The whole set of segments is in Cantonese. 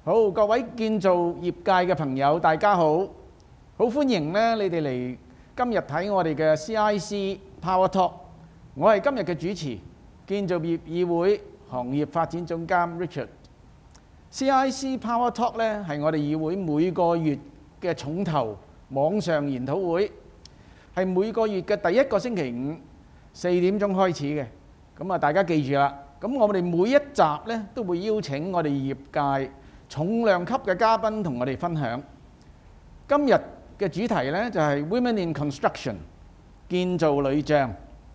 好，各位建造業界嘅朋友，大家好，好歡迎咧你哋嚟今日睇我哋嘅 CIC Power Talk。我係今日嘅主持，建造業議會行業發展總監 Richard。CIC Power Talk 咧係我哋議會每個月嘅重頭網上研討會，係每個月嘅第一個星期五4點鐘開始嘅。咁啊，大家記住啦。咁我哋每一集咧都會邀請我哋業界重量級嘅嘉賓同我哋分享。今日嘅主題呢，就係 Women in Construction 建造女將。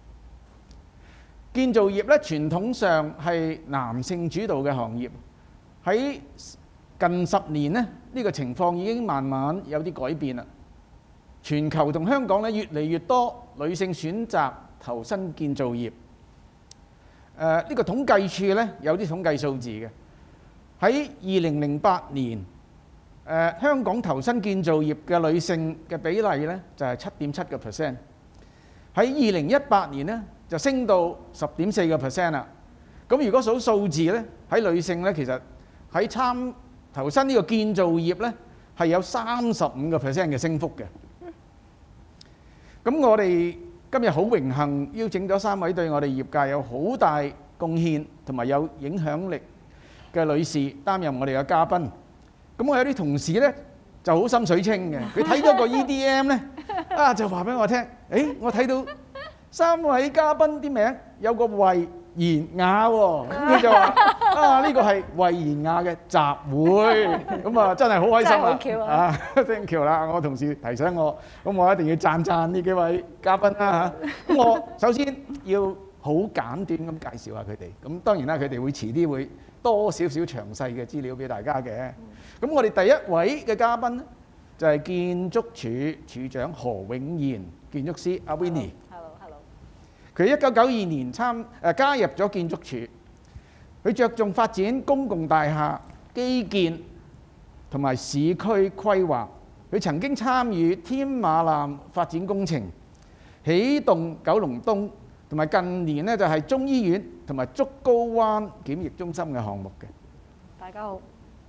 建造業呢，傳統上係男性主導嘅行業，喺近10年呢，呢個情況已經慢慢有啲改變啦。全球同香港呢，越嚟越多女性選擇投身建造業。呢個統計處呢，有啲統計數字嘅。喺2008年，香港投身建造業嘅女性嘅比例呢，就係7.7%。喺2018年呢，就升到10.4% 啦。咁如果數數字呢，喺女性呢，其實喺投身呢個建造業呢，係有35% 嘅升幅嘅。咁我哋今日好榮幸邀請咗3位對我哋業界有好大貢獻同埋有影響力嘅女士擔任我哋嘅嘉賓。咁我有啲同事呢就好心水清嘅，佢睇咗個 EDM 呢，就話俾我聽，我睇到3位嘉賓啲名有個慧妍雅喎，咁佢就話呢個係慧妍雅嘅集會，咁啊真係好開心啦！真係好巧啊！thank you啦，我同事提醒我，咁我一定要讚呢幾位嘉賓啦嚇。咁我首先要好簡短咁介紹下佢哋，咁當然啦，佢哋會遲啲會多少少詳細嘅資料俾大家嘅。咁我哋第一位嘅嘉賓呢，就係建築署署長何永賢建築師阿 Winnie。佢1992年加入咗建築署，佢着重發展公共大廈基建同埋市區規劃。佢曾經參與添馬艦發展工程、起動九龍東，同埋近年呢就係中醫院同埋竹篙灣檢疫中心嘅項目嘅。 大家好。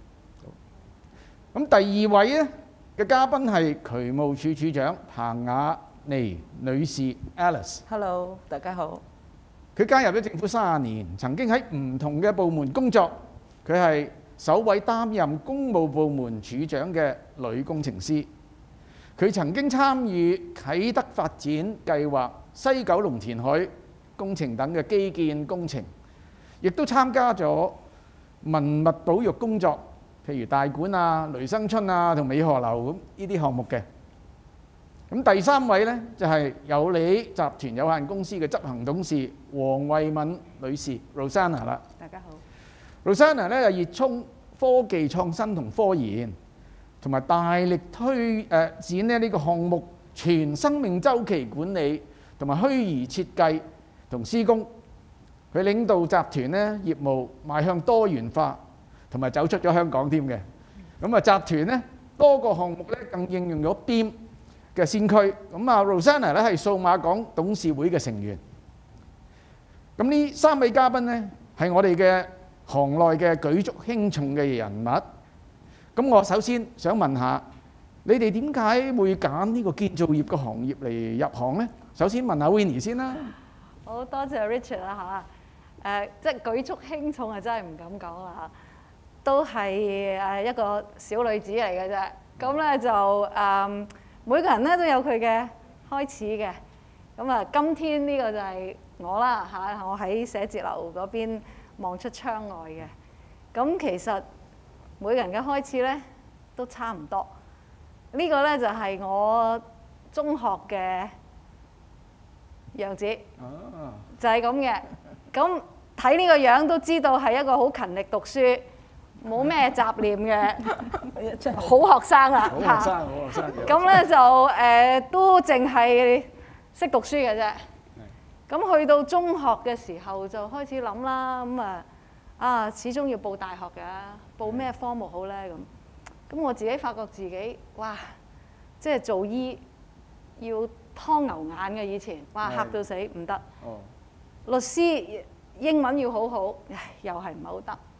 咁第二位呢嘅嘉賓係渠務署署長彭雅妮女士 Alice。Hello， 大家好。 佢加入咗政府30年，曾經喺唔同嘅部門工作。佢係首位擔任公務部門處長嘅女工程師。佢曾經參與啟德發展計劃、西九龍填海工程等嘅基建工程，亦都參加咗文物保育工作，譬如大館啊、雷生春啊同美荷樓咁呢啲項目嘅。咁第3位呢，就係有利集團有限公司嘅執行董事黃慧敏女士 Rosanna 啦。 大家好。 Rosanna 呢就熱衷科技創新同科研，同埋大力推展呢個項目全生命週期管理同埋虛擬設計同施工。佢領導集團呢業務邁向多元化，同埋走出咗香港添嘅。咁啊，集團呢多個項目呢更應用咗 BIM 嘅先驅。咁啊 Rosanna 咧係數碼港董事會嘅成員。咁呢3位嘉賓呢係我哋嘅行內嘅舉足輕重嘅人物。咁我首先想問下，你哋點解會揀呢個建造業嘅行業嚟入行呢？首先問下 Winnie 先啦。 好多謝 Richard 啦嚇。即係舉足輕重係真係唔敢講啦嚇，都係一個小女子嚟嘅啫。咁咧就每個人咧都有佢嘅開始嘅。咁啊，今天呢個就係我啦嚇，我喺寫字樓嗰邊望出窗外嘅。咁其實每個人嘅開始咧都差唔多。呢個咧就係我中學嘅樣子，就係咁嘅。咁睇呢個樣都知道係一個好勤力讀書，冇咩雜念嘅好學生啦嚇。好學生，好學生。咁咧就都淨係識讀書嘅啫。咁去到中學嘅時候就開始諗啦，咁始終要報大學㗎，報咩科目好咧咁。咁我自己發覺自己哇，即係做醫要劏牛眼嘅以前，哇嚇到死唔得。律師英文要好好，又係唔係好得。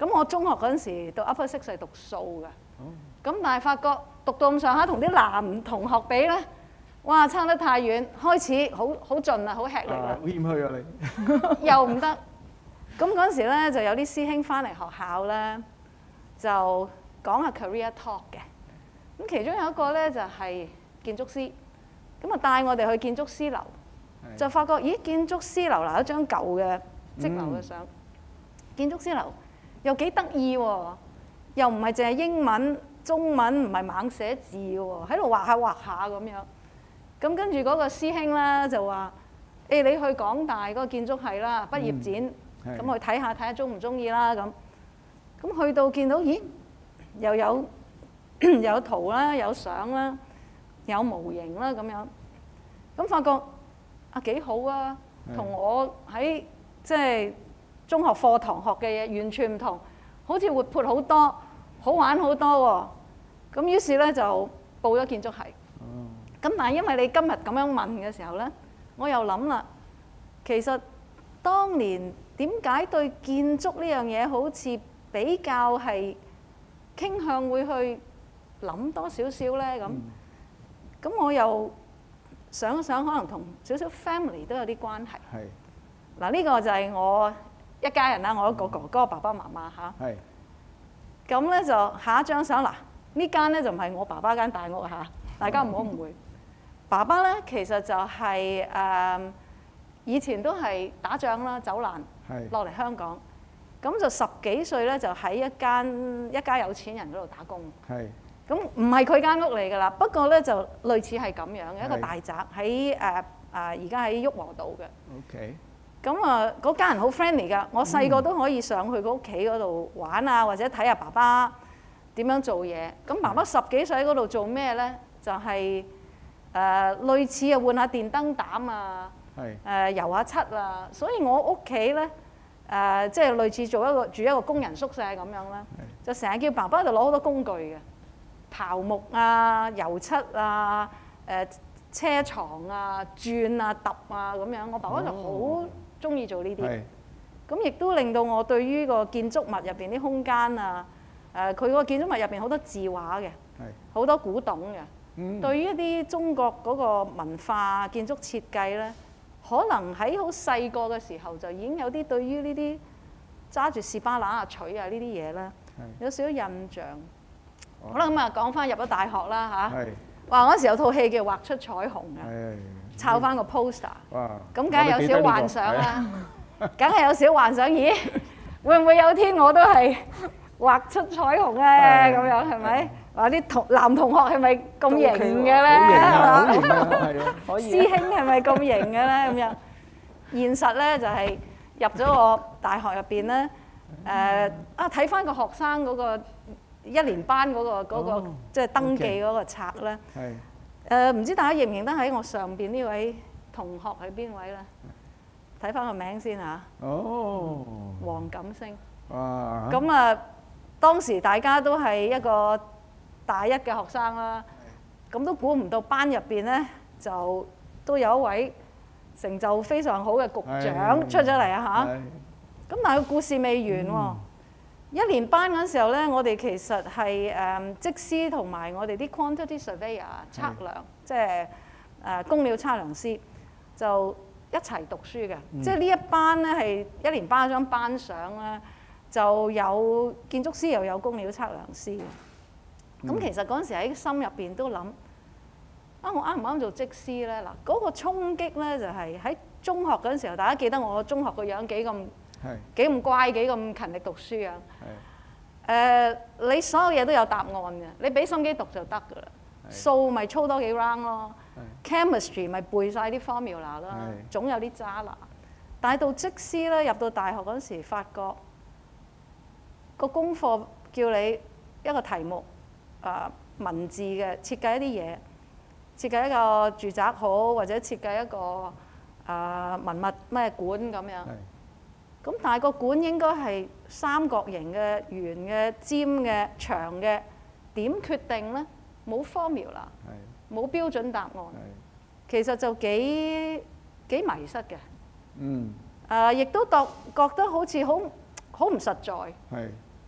咁我中學嗰陣時到 Upper Six 係讀數嘅，咁但係發覺讀到咁上下同啲男同學比咧，哇差得太遠，開始好盡啦，好吃力啦， 好謙虛啊你。 又唔得。咁嗰陣時咧就有啲師兄翻嚟學校咧，就講下 career talk 嘅。咁其中有一個咧就係建築師，咁啊帶我哋去建築師樓，就發覺咦建築師樓嗱一張舊嘅則樓嘅相，建築師樓又幾得意喎，又唔係淨係英文、中文，唔係猛寫字喎，喺度畫下畫下咁樣。咁跟住嗰個師兄咧就話：誒你去港大嗰個建築系啦，畢業展。咁去睇下中唔中意啦咁。咁去到見到，咦，又有有圖啦，有相啦，有模型啦咁樣。咁發覺啊幾好啊，同我喺即係中學課堂學嘅嘢完全唔同，好似活潑好多，好玩好多喎。咁於是咧就報咗建築系。咁但係因為你今日咁樣問嘅時候咧，我又諗啦，其實當年點解對建築呢樣嘢好似比較係傾向會去諗多少少咧咁？咁我又想一想，可能同少少 family 都有啲關係。係。嗱呢個就係我一家人啦，我一個哥哥、爸爸媽媽嚇。係。咁咧就下一張相嗱，呢間咧就唔係我爸爸間大屋嚇，大家唔好誤會。爸爸咧其實就係以前都係打仗啦，走難落嚟香港，咁就10幾歲咧就喺一家有錢人嗰度打工。係。咁唔係佢間屋嚟㗎啦，不過咧就類似係咁樣嘅一個大宅喺而家喺旭龢道嘅。OK。咁啊嗰家人好 friendly 㗎，我細個都可以上去個屋企嗰度玩啊，或者睇下爸爸點樣做嘢。咁爸爸10幾歲喺嗰度做咩咧？就係類似啊換下電燈膽啊。油下漆啊，所以我屋企咧即係類似住一個工人宿舍咁樣啦，就成日叫爸爸就攞好多工具嘅，刨木啊、油漆啊、車床啊、鑽啊、揼啊咁樣，我爸爸就好中意做呢啲，咁亦都令到我對於個建築物入邊啲空間啊，佢個建築物入邊好多字畫嘅，好多古董嘅，對於一啲中國嗰個文化建築設計咧。可能喺好細個嘅時候就已經有啲對於呢啲揸住士巴拿啊、錘啊呢啲嘢咧，有少少印象。好啦，咁啊講翻入咗大學啦嚇。哇！嗰時有套戲叫《畫出彩虹》嘅，抄翻個 poster。哇！咁梗係有少幻想啦，梗係有少幻想。咦？會唔會有天我都係畫出彩虹咧？咁樣係咪？話啲男同學係咪咁型嘅咧？好型啊！係啊，可以。師兄係咪咁型嘅咧？咁樣現實咧就係入咗我大學入邊咧，睇翻個學生嗰個1年班嗰個即係登記嗰個冊咧。係。唔知大家認唔認得喺我上邊呢位同學係邊位咧？睇翻個名先嚇。哦。黃錦星。哇！咁啊，當時大家都係一個大一嘅學生啦，咁都估唔到班入邊咧就都有一位成就非常好嘅局長出咗嚟啊嚇！咁但係個故事未完喎。1年班嗰陣時候咧，我哋其實係則師同埋我哋啲 quantity surveyor 測量，即係工料測量師，就一齊讀書嘅。即係呢一班咧係1年班嗰張班相咧，就有建築師又有工料測量師。咁其實嗰陣時喺心入邊都諗，我啱唔啱做則師咧？嗱，嗰個衝擊咧就係喺中學嗰陣時候，大家記得我中學個樣幾咁乖，幾咁勤力讀書啊！你所有嘢都有答案嘅，你俾心機讀就得㗎啦。數咪操多幾 round 咯 ，chemistry 咪背晒啲 formula 啦，總有啲渣拿。但係到則師咧，入到大學嗰陣時，發覺個功課叫你一個題目。文字嘅設計一啲嘢，設計一個住宅好，或者設計一個文物咩館咁樣。咁但係個館應該係三角形嘅、圓嘅、尖嘅、長嘅，點決定咧？冇 formula，冇標準答案。其實就幾迷失嘅。亦都覺得好似好唔實在。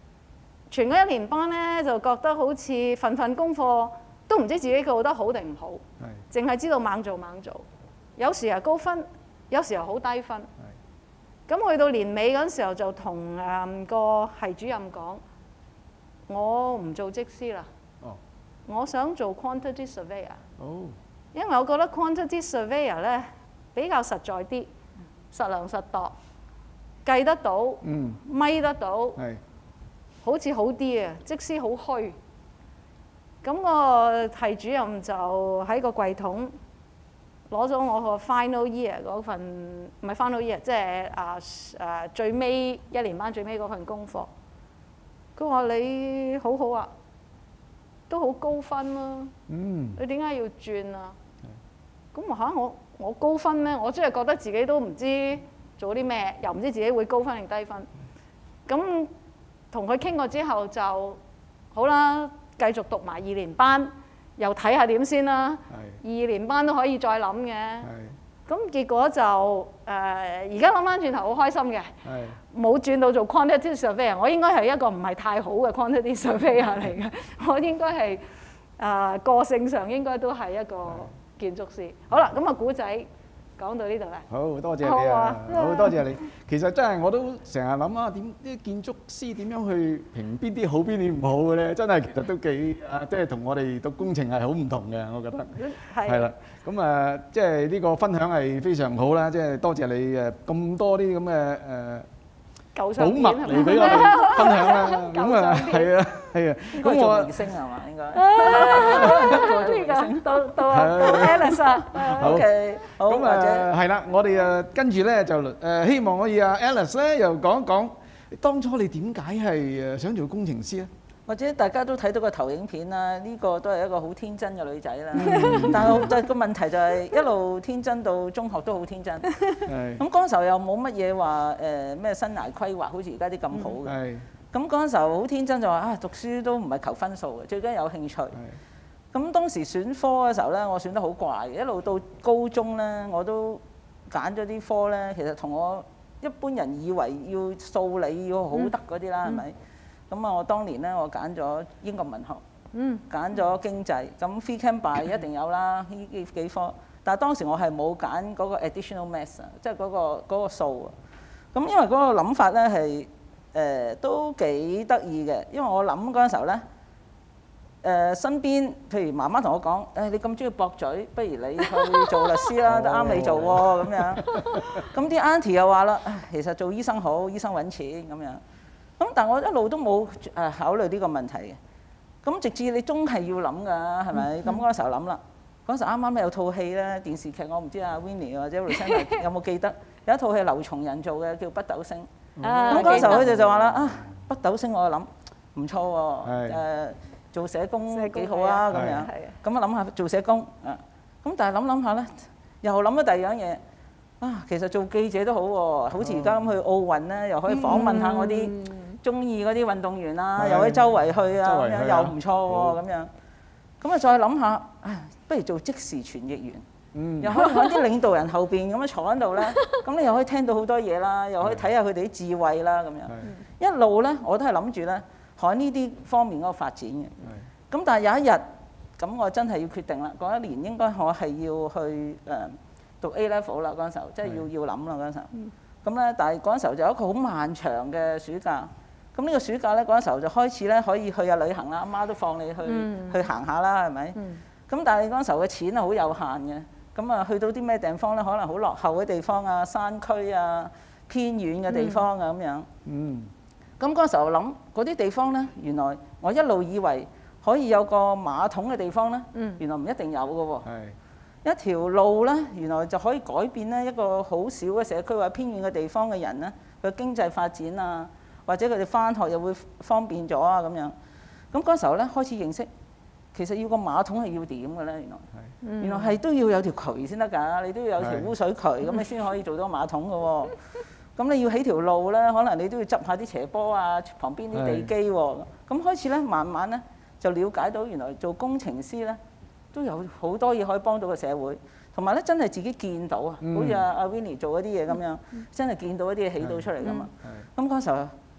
全嗰1年班咧就覺得好似份功課都唔知自己做得好定唔好，淨係知道猛做猛做，有時係高分，有時候好低分。咁去到年尾嗰陣時候就同個系主任講，我唔做則師啦，我想做 quantity surveyor。因為我覺得 quantity surveyor 咧比較實在啲，實量實度，計得到，咪得到，好似好啲啊！則師好虛。咁個系主任就喺個櫃桶攞咗我個 final year 嗰份，唔係 final year，即係最尾1年班最尾嗰份功課。佢話你好好啊，都好高分啦。你點解要轉啊？咁我高分咩？我真係覺得自己都唔知做啲咩，又唔知自己會高分定低分。咁同佢傾過之後就好啦，繼續讀埋2年班，又睇下點先啦。2年班都可以再諗嘅。咁結果就而家諗翻轉頭好開心嘅，冇轉到做 quantity surveyor。我應該係一個唔係太好嘅 quantity surveyor 嚟嘅，我應該係個性上應該都係一個建築師。好啦，咁古仔講到呢度啦。 好多謝你啊！好多謝你。其實真係我都成日諗啊，點啲建築師點樣去評邊啲好邊啲唔好嘅咧？真係其實都幾即係同我哋讀工程係好唔同嘅，我覺得。係啦。咁即係呢個分享係非常好啦，即係多謝你咁多啲咁嘅寶物嚟俾我哋分享啦。咁係啊，係啊。咁我明星係嘛？應該。 呢個到 Alice 啊。 OK， 好。 咁係啦，我哋跟住咧就希望可以Alice 咧又講一講當初你點解係想做工程師咧？ 或者大家都睇到個投影片啦，呢個都係一個好天真嘅女仔啦。但係個問題就係一路天真到中學都好天真。咁嗰陣時候又冇乜嘢話咩生涯規劃，好似而家啲咁好嘅。咁嗰陣時候好天真就話讀書都唔係求分數嘅，最緊要有興趣。咁當時選科嘅時候咧，我選得好怪嘅，一路到高中咧，我都揀咗啲科咧，其實同我一般人以為要數理要好得嗰啲啦，係咪？咁我當年咧，我揀咗英國文學，揀咗經濟，咁 free can buy 一定有啦，呢幾科。但係當時我係冇揀嗰個 additional maths 啊，即係嗰個數啊。咁因為嗰個諗法咧係都幾得意嘅，因為我諗嗰陣時候咧，身邊譬如媽媽同我講，你咁中意駁嘴，不如你去做律師啦，都啱你做喎咁樣。咁啲 auntie 又話啦，其實做醫生好，醫生揾錢咁樣。咁但係我一路都冇考慮呢個問題嘅。咁直至你終係要諗㗎，係咪？咁嗰時候諗啦。嗰時啱啱有套戲咧，電視劇我唔知阿 Winnie 或者 Rosanna 有冇記得？有一套戲劉松仁做嘅叫《北斗星》。咁嗰時候佢哋就話啦，北斗星我諗唔錯喎，做社工幾好啊咁樣。咁啊諗下做社工咁但係諗下咧，又諗咗第二樣嘢。其實做記者都好喎，好似而家咁去奧運咧，又可以訪問下我啲中意嗰啲運動員啦，又可以周圍去啊，咁樣又唔錯喎咁樣。咁再諗下，不如做即時傳譯員，又可以揾啲領導人後邊咁樣坐喺度咧，咁你又可以聽到好多嘢啦，又可以睇下佢哋啲智慧啦咁樣。一路咧我都係諗住咧喺呢啲方面嗰個發展嘅。咁但係有一日，咁我真係要決定啦，嗰一年應該我係要去讀 A level 啦，嗰陣時候即係要諗啦嗰陣時候。咁咧，但係嗰陣時候就有一個好漫長嘅暑假。咁呢個暑假咧，嗰陣時候就開始咧可以去下旅行啦，阿媽都放你去行下啦，係咪？咁但係嗰陣時候嘅錢係好有限嘅。咁去到啲咩地方咧？可能好落後嘅地方啊、山區啊、偏遠嘅地方啊咁樣。咁嗰陣時候諗嗰啲地方咧，原來我一路以為可以有個馬桶嘅地方咧，原來唔一定有嘅喎。一條路咧，原來就可以改變咧一個好少嘅社區或者偏遠嘅地方嘅人咧，佢經濟發展啊，或者佢哋返學又會方便咗啊咁樣。咁嗰時候咧開始認識，其實要個馬桶係要點嘅咧？原來係都要有條渠先得㗎，你都要有條污水渠咁你先可以做到馬桶嘅喎。咁你要起條路咧，可能你都要執下啲斜坡啊，旁邊啲地基喎。咁開始咧，慢慢咧就了解到原來做工程師咧，都有好多嘢可以幫到個社會，同埋咧真係自己見到啊，好似阿 Winnie 做嗰啲嘢咁樣，真係見到一啲嘢起到出嚟噶嘛。咁嗰時候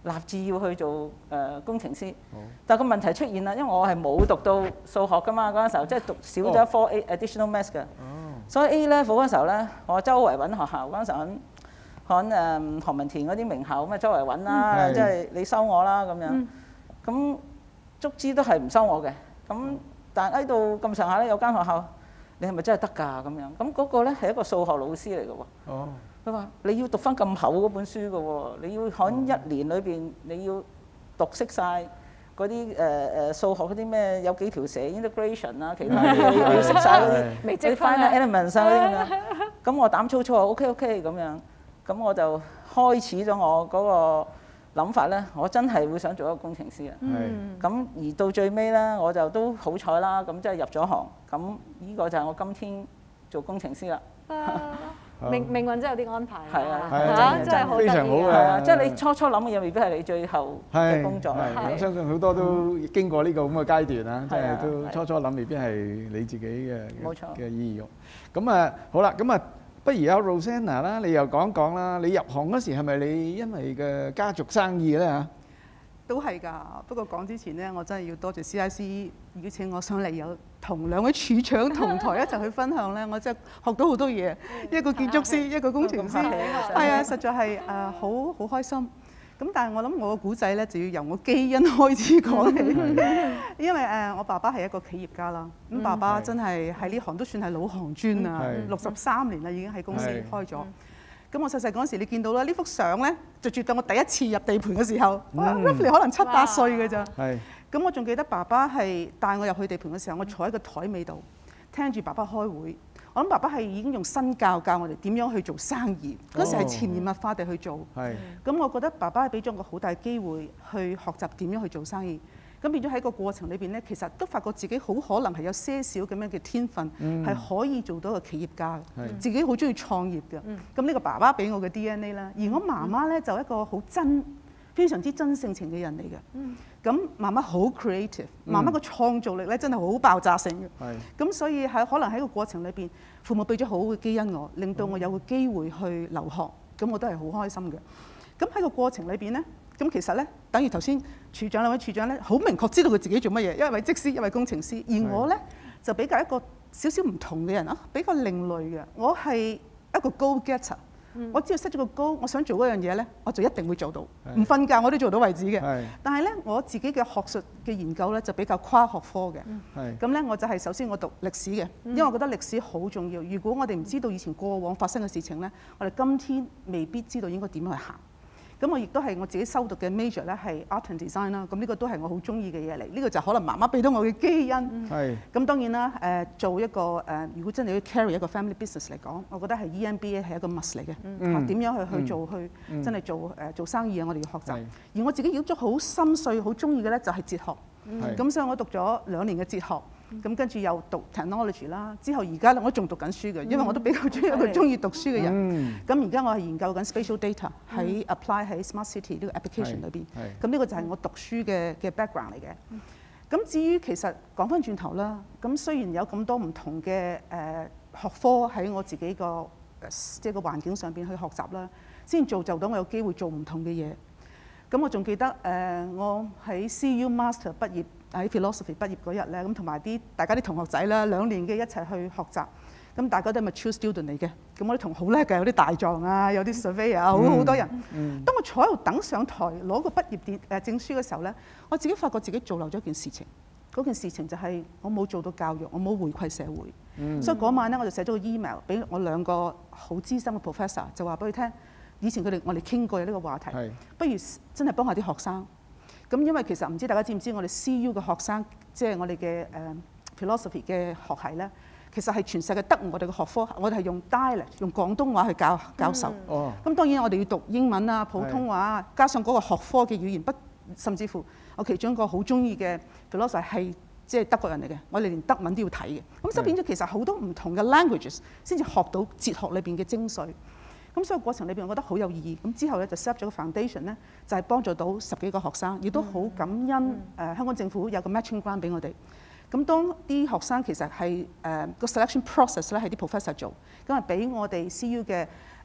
立志要去做工程師。但係個問題出現啦，因為我係冇讀到數學㗎嘛，嗰陣時候即係讀少咗一科 additional maths 嘅。所以 A level 嗰陣時候咧，我周圍揾學校嗰陣時候喺何文田嗰啲名校咁啊，周圍揾啦，即係你收我啦咁樣。咁足之都係唔收我嘅。咁但係喺度咁上下咧，有間學校，你係咪真係得㗎咁樣？咁嗰個咧係一個數學老師嚟嘅喎。佢話你要讀翻咁厚嗰本書嘅喎，你要喺一年裏邊你要讀識晒嗰啲數學嗰啲咩有幾條蛇 integration 啊，其他嘢你要識晒嗰啲 finite elements 啊嗰啲咁樣。咁我膽粗粗話 OK 咁樣，咁我就開始咗我嗰個諗法咧，我真係會想做一個工程師啊。咁而到最尾咧，我就都好彩啦，咁即係入咗行。咁呢個就係我今天做工程師啦。 命運真係有啲安排啊！ 真係好非常好嘅， 即係你初諗嘅嘢，未必係你最後嘅工作。 我相信好多都經過呢個咁嘅階段啦，即係都初諗未必係你自己嘅意欲。咁啊好啦，咁啊不如阿 Rosanna 啦，你又講講啦，你入行嗰時係咪你因為嘅家族生意咧嚇？ 都係㗎，不過講之前呢，我真係要多謝 CIC 邀請我上嚟，有同兩位處長同台一齊去分享呢。我真係學到好多嘢，一個建築師，一個工程師，係啊，實在係好開心。咁但係我諗我個古仔呢，就要由我基因開始講起，因為我爸爸係一個企業家啦。咁爸爸真係喺呢行都算係老行專啊，63年啦已經喺公司開咗。咁我細細嗰陣時，你見到啦，呢幅相咧就絕對我第一次入地盤嘅時候，roughly 可能7、8歲嘅咋。咁我仲記得爸爸係帶我入去地盤嘅時候，我坐喺個台尾度聽住爸爸開會。我諗爸爸係已經用身教我哋點樣去做生意。嗰時係潛移默化地去做。咁我覺得爸爸係俾咗我好大機會去學習點樣去做生意。咁變咗喺個過程裏邊咧，其實都發覺自己好可能係有些少咁樣嘅天分，係可以做到個企業家嘅。自己好中意創業嘅。咁呢個爸爸俾我嘅 DNA 啦，而我媽媽咧就一個好非常之真性情嘅人嚟嘅。咁媽媽好 creative，媽媽個創造力咧真係好爆炸性嘅。咁所以可能喺個過程裏邊，父母俾咗好好嘅基因我，令到我有個機會去留學，咁我都係好開心嘅。咁喺個過程裏邊咧。咁其實咧，等於頭先兩位處長咧，好明確知道佢自己做乜嘢，一位則師，一位工程師。而我咧就比較一個少少唔同嘅人啊，比較另類嘅。我係一個 go getter，我只要 set 咗個 goal，我想做嗰樣嘢咧，我就一定會做到，唔瞓覺我都做到為止嘅。但係咧，我自己嘅學術嘅研究咧就比較跨學科嘅。咁咧，我就係首先我讀歷史嘅，因為我覺得歷史好重要。如果我哋唔知道以前過往發生嘅事情咧，我哋今天未必知道應該點去行。咁我亦都係我自己修讀嘅 major 咧係 art and design 啦，咁呢個都係我好中意嘅嘢嚟。呢個就可能媽媽俾到我嘅基因。咁當然啦，做一個如果真係要 carry 一個 family business 嚟講，我覺得係 EMBA 係一個 must 嚟嘅。點樣去做真係做生意啊？我哋要學習。而我自己亦都好心碎、好中意嘅咧就係哲學。咁所以我讀咗2年嘅哲學。咁跟住又讀 technology 啦，之後而家咧我仲讀緊書嘅，因為我都比較中意一個中意讀書嘅人。咁而家我係研究緊 spatial data 喺 apply 喺 smart city 呢個 application 裏邊。咁呢個就係我讀書嘅 background 嚟嘅。咁至於其實講翻轉頭啦，咁雖然有咁多唔同嘅學科喺我自己個即係個環境上邊去學習啦，先造就到我有機會做唔同嘅嘢。咁我仲記得我喺 CU Master 畢業喺 Philosophy 畢業嗰日咧，咁同埋大家啲同學仔啦，2年嘅一齊去學習。咁大家都係 mature student 嚟嘅，咁我啲同學好叻嘅，有啲大狀啊，有啲 surveyor 啊，好多人。當我坐喺度等上台攞個畢業證書嘅時候咧，我自己發覺自己做漏咗一件事情。嗰件事情就係我冇做到教育，我冇回饋社會。所以嗰晚咧，我就寫咗個 email 俾我2個好資深嘅 professor， 就話俾佢聽。以前我哋傾過有呢個話題，不如真係幫下啲學生。咁因為其實唔知大家知唔知，我哋 CU 嘅學生，即係我哋嘅philosophy 嘅學系咧，其實係全世界得我哋嘅學科，我哋係用 dialect 用廣東話去教授。咁當然我哋要讀英文啊、普通話啊，加上嗰個學科嘅語言，甚至乎我其中一個好中意嘅 philosopher 係即係德國人嚟嘅，我哋連德文都要睇嘅。咁所以變咗其實好多唔同嘅 languages 先至學到哲學裏邊嘅精髓。咁所以過程裏邊，我覺得好有意義。咁之後咧就 set 咗個 foundation 咧，就係幫助到10幾個學生，亦都好感恩香港政府有個 matching grant 俾我哋。咁當啲學生其實係個 selection process 咧係啲 professor 做，咁啊俾我哋 CU 嘅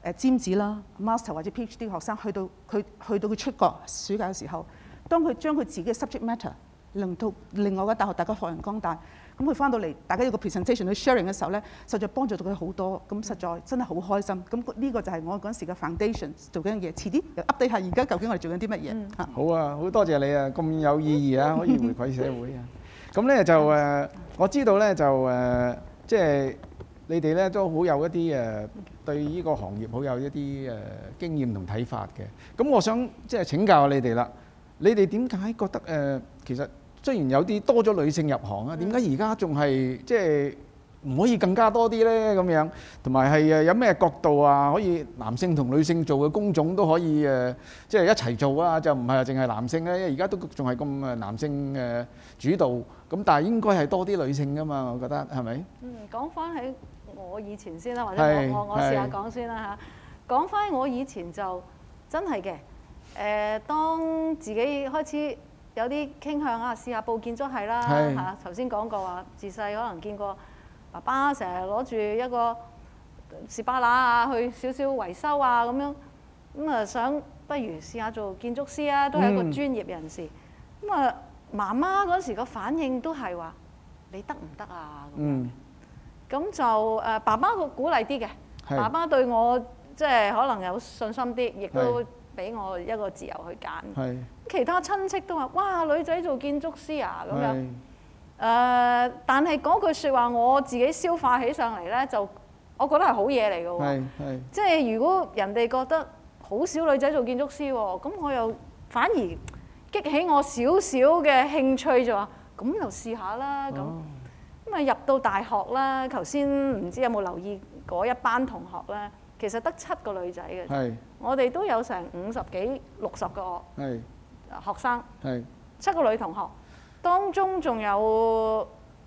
尖子啦、master 或者 PhD 嘅學生，去到佢出國暑假嘅時候，當佢將佢自己嘅 subject matter 令到另外嘅大學大家發揚光大，咁佢翻到嚟，大家有個 presentation 去 sharing 嘅時候咧，實在幫助到佢好多，咁實在真係好開心。咁呢個就係我嗰陣時嘅 foundation 做緊嘅嘢。遲啲又 update 下而家究竟我哋做緊啲乜嘢嚇。 好啊，好多謝你啊，咁有意義啊，可以回饋社會啊。咁咧就我知道咧就即係你哋咧都好有一啲對呢個行業好有一啲經驗同睇法嘅。咁我想即係請教下你哋啦，你哋點解覺得其實雖然有啲多咗女性入行啊，點解而家仲係即係唔可以更加多啲咧咁樣？同埋係有咩角度啊，可以男性同女性做嘅工種都可以即係一齊做啊？就唔係淨係男性咧，因為而家都仲係咁男性主導，咁但係應該係多啲女性噶嘛？我覺得係咪？ 講翻起我以前先啦，或者我試下講先啦嚇。講翻我以前就真係嘅，當自己開始有啲傾向啊，試下報建築系啦嚇。頭先講過話，自細可能見過爸爸成日攞住一個士巴拿啊，去少少維修啊咁樣，咁啊想不如試下做建築師啊，都係一個專業人士。咁啊媽媽嗰時個反應都係話：你得唔得啊？咁就爸爸個鼓勵啲嘅，爸爸對我即係可能有信心啲，亦都俾我一個自由去揀。其他親戚都話：哇，女仔做建築師啊咁樣。但係嗰句説話我自己消化起上嚟咧，就我覺得係好嘢嚟嘅喎。即係如果人哋覺得好少女仔做建築師喎，咁我又反而激起我少少嘅興趣，就話咁就試下啦咁。咁啊入到大學啦，頭先唔知有冇留意嗰一班同學咧，其實得7個女仔嘅，我哋都有成50幾60個學生，7個女同學，當中仲有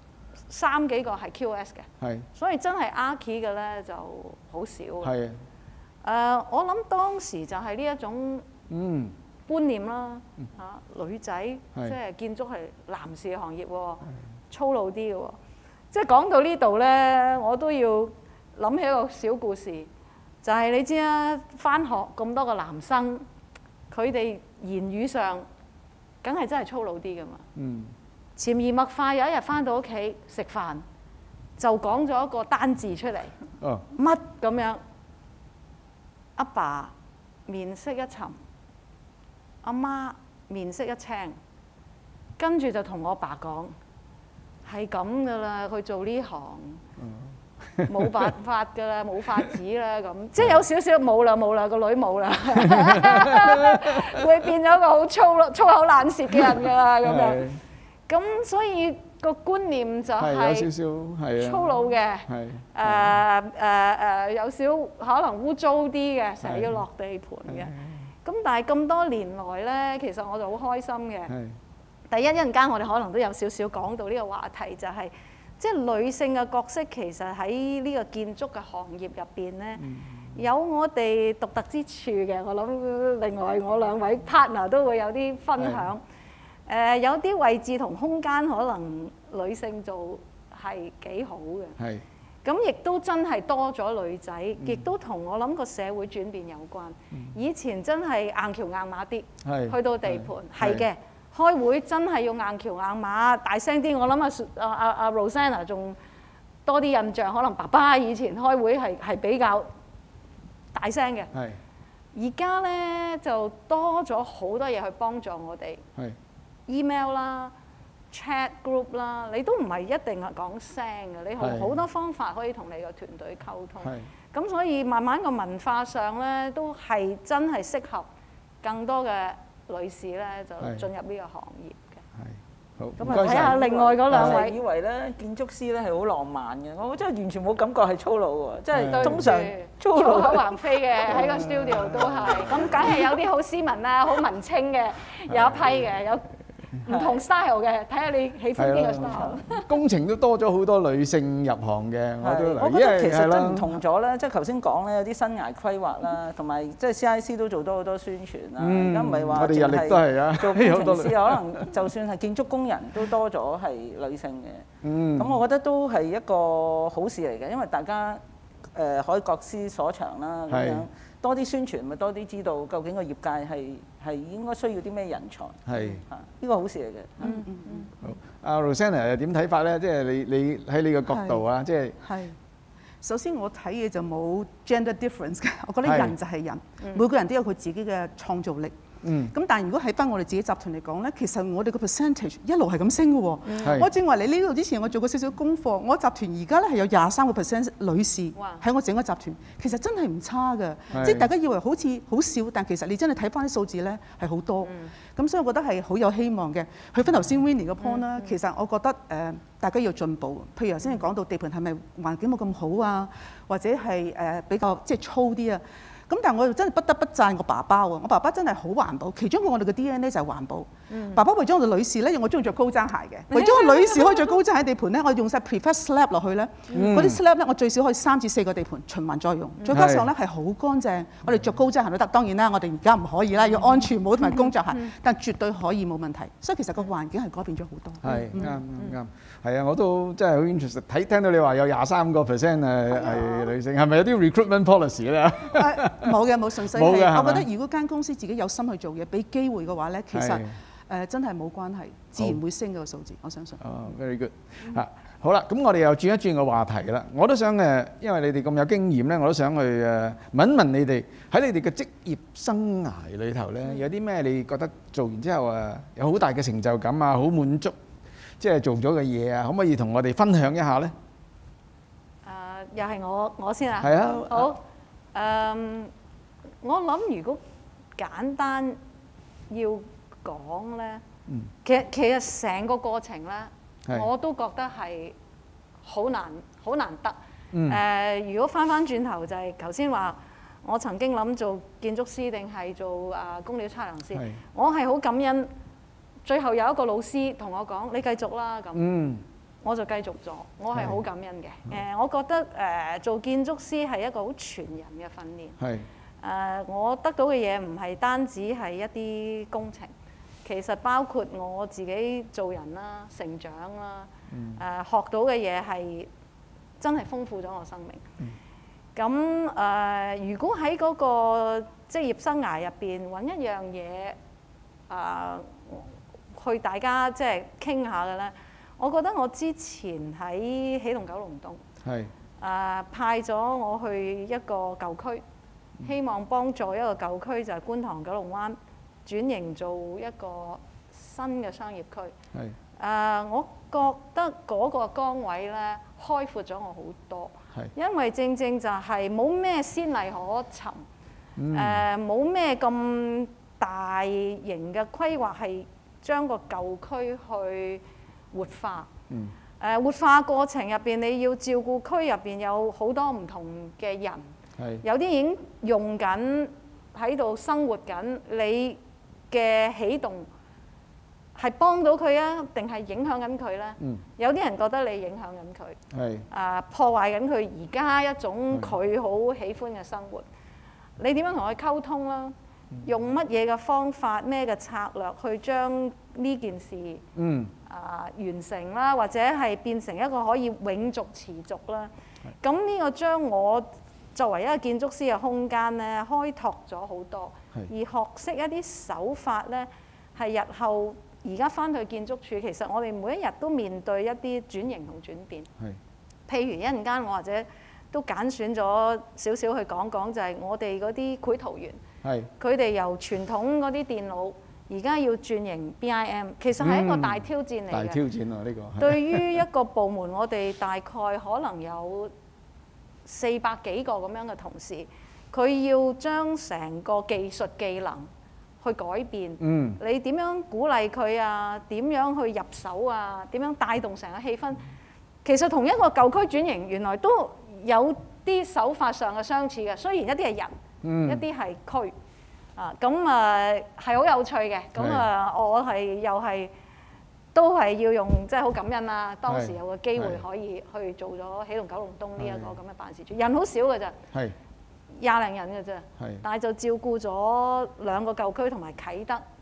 3幾個係 QS 嘅，所以真係 Archi 嘅咧就好少。我諗當時就係呢一種觀念啦嚇，女仔即係建築係男士嘅行業喎，粗魯啲嘅喎。即係講到呢度咧，我都要諗起一個小故事，就係你知啦，返學咁多個男生，佢哋言語上梗係真係粗魯啲㗎嘛。潛移默化有一日返到屋企食飯，就講咗一個單字出嚟，乜咁樣？阿爸面色一沉，阿媽面色一青，跟住就同我爸講。係咁噶啦，佢做呢行冇辦法噶啦，冇法子啦咁，即係有少少冇啦，個女冇啦，會變咗個好粗口爛舌嘅人噶啦咁樣。咁所以個觀念就係有少少係粗魯嘅，有少可能污糟啲嘅，成日要落地盤嘅。咁但係咁多年來咧，其實我就好開心嘅。第一陣間我哋可能都有少少講到呢個話題，就係即係女性嘅角色其實喺呢個建築嘅行業入邊咧，有我哋獨特之處嘅。我諗另外我2位 partner 都會有啲分享。有啲位置同空間可能女性做係幾好嘅。咁亦都真係多咗女仔，亦都同我諗個社會轉變有關。以前真係硬橋硬馬啲，去到地盤係嘅。開會真係要硬橋硬馬，大聲啲。我諗阿 Rosanna 仲多啲印象，可能爸爸以前開會係比較大聲嘅。而家咧就多咗好多嘢去幫助我哋。email 啦、chat group 啦，你都唔係一定係講聲嘅，你用好多方法可以同你個團隊溝通。咁所以慢慢個文化上咧，都係真係適合更多嘅女士咧就進入呢個行業嘅。好，咁啊睇下另外嗰2位。 以為咧建築師咧係好浪漫嘅，我真係完全冇感覺係粗魯喎，即係通常粗口橫飛嘅喺個 studio 都係。咁梗係有啲好斯文啦、好文青嘅，有一批嘅，有唔同 style 嘅，睇下你喜歡邊個 style。 工程都多咗好多女性入行嘅，我都我覺得其實真唔同咗咧，即係頭先講咧有啲生涯規劃啦，同埋即係 CIC 都做多好多宣傳啦。而家唔係話淨係做工程師，可能就算係建築工人都多咗係女性嘅。咁我覺得都係一個好事嚟嘅，因為大家海角思所長啦，咁樣多啲宣傳，咪多啲知道究竟個業界係應該需要啲咩人才。 係呢個好事嚟嘅。 好，阿 Rosanna 又點睇法咧？即係你喺你嘅角度啊，即係首先我睇嘢就冇 gender difference 嘅，我覺得人就係人，每個人都有佢自己嘅創造力。咁但係如果喺翻我哋自己集團嚟講咧，其實我哋個 percentage 一路係咁升嘅喎。我正話嚟呢度之前，我做過少少功課，我集團而家咧係有23% 女士喺我整個集團，其實真係唔差嘅。即係大家以為好似好少，但其實你真係睇翻啲數字咧係好多。咁所以我覺得係好有希望嘅。去翻頭先 Winnie 個 point 啦，其實我覺得大家要進步。譬如頭先你講到地盤係咪環境冇咁好啊，或者係比較即係粗啲啊？咁但係我又真係不得不讚我爸爸喎，我爸爸真係好環保，其中一個我哋嘅 DNA 就係環保。爸爸為咗我哋女士咧，因為我中意着高踭鞋嘅，為咗我女士可以着高踭鞋地盤咧，我用晒 prefer slab 落去咧，嗰啲 slab 咧我最少可以3至4個地盤循環再用，再加上咧係好乾淨，我哋着高踭鞋都得。當然啦，我哋而家唔可以啦，要安全帽同埋工作鞋，但絕對可以冇問題。所以其實個環境係改變咗好多。 係啱，係啊，我都真係好 interested。聽到你話有23%係女性，係咪有啲 recruitment policy 咧？ 冇嘅，冇純粹係。我覺得如果間公司自己有心去做嘢，俾機會嘅話咧，其實真係冇關係，自然會升嗰個數字，我相信。 very good。好啦，咁我哋又轉一轉個話題啦。我都想因為你哋咁有經驗咧，我都想去問一問你哋喺你哋嘅職業生涯裏頭咧，有啲咩你覺得做完之後有好大嘅成就感啊，好滿足，即係做咗嘅嘢啊，可唔可以同我哋分享一下咧？ 又係我先啊。 係啊。 好。我諗如果簡單要講咧，其實成個過程咧，我都覺得係好難得。如果翻轉頭就係頭先話，我曾經諗做建築師定係做工料測量師，我係好感恩。最後有一個老師同我講：你繼續啦咁。我就繼續咗，我係好感恩嘅。我覺得做建築師係一個好全人嘅訓練。我得到嘅嘢唔係單止係一啲工程，其實包括我自己做人啦、成長啦，學到嘅嘢係真係豐富咗我生命。咁如果喺嗰個職業生涯入邊揾一樣嘢去大家即係傾下嘅咧。我覺得我之前喺起動九龍東，派咗我去一個舊區，希望幫助一個舊區就係觀塘九龍灣轉型做一個新嘅商業區。我覺得嗰個崗位咧開闊咗我好多，因為正正就係冇咩先例可尋，冇咩咁大型嘅規劃係將個舊區去活化。活化過程入邊，你要照顧區入邊有好多唔同嘅人，有啲已經用緊喺度生活緊，你嘅起動係幫到佢啊，定係影響緊佢呢？有啲人覺得你影響緊佢，破壞緊佢而家一種佢好喜歡嘅生活。你點樣同佢溝通啦？用乜嘢嘅方法、咩嘅策略去將呢件事完成啦，或者係變成一個可以永續持續啦。咁呢個將我作為一個建築師嘅空間咧，開拓咗好多，而學識一啲手法咧，係日後而家翻去建築署，其實我哋每一日都面對一啲轉型同轉變。譬如一陣間我或者都揀選咗少少去講講，就係我哋嗰啲繪圖員，佢哋由傳統嗰啲電腦，而家要轉型 BIM， 其實係一個大挑戰嚟嘅。 大挑戰啊！呢個對於一個部門，我哋大概可能有400幾個咁樣嘅同事，佢要將成個技術技能去改變。你點樣鼓勵佢啊？點樣去入手啊？點樣帶動成個氣氛？其實同一個舊區轉型，原來都有啲手法上嘅相似嘅。雖然一啲係人，一啲係區。係好有趣嘅。我係又係都係要用，即係好感恩啦。當時有個機會可以去做咗起動九龍東呢一個咁嘅辦事處，人好少㗎咋，20零人㗎咋，但係就照顧咗2個舊區同埋啟德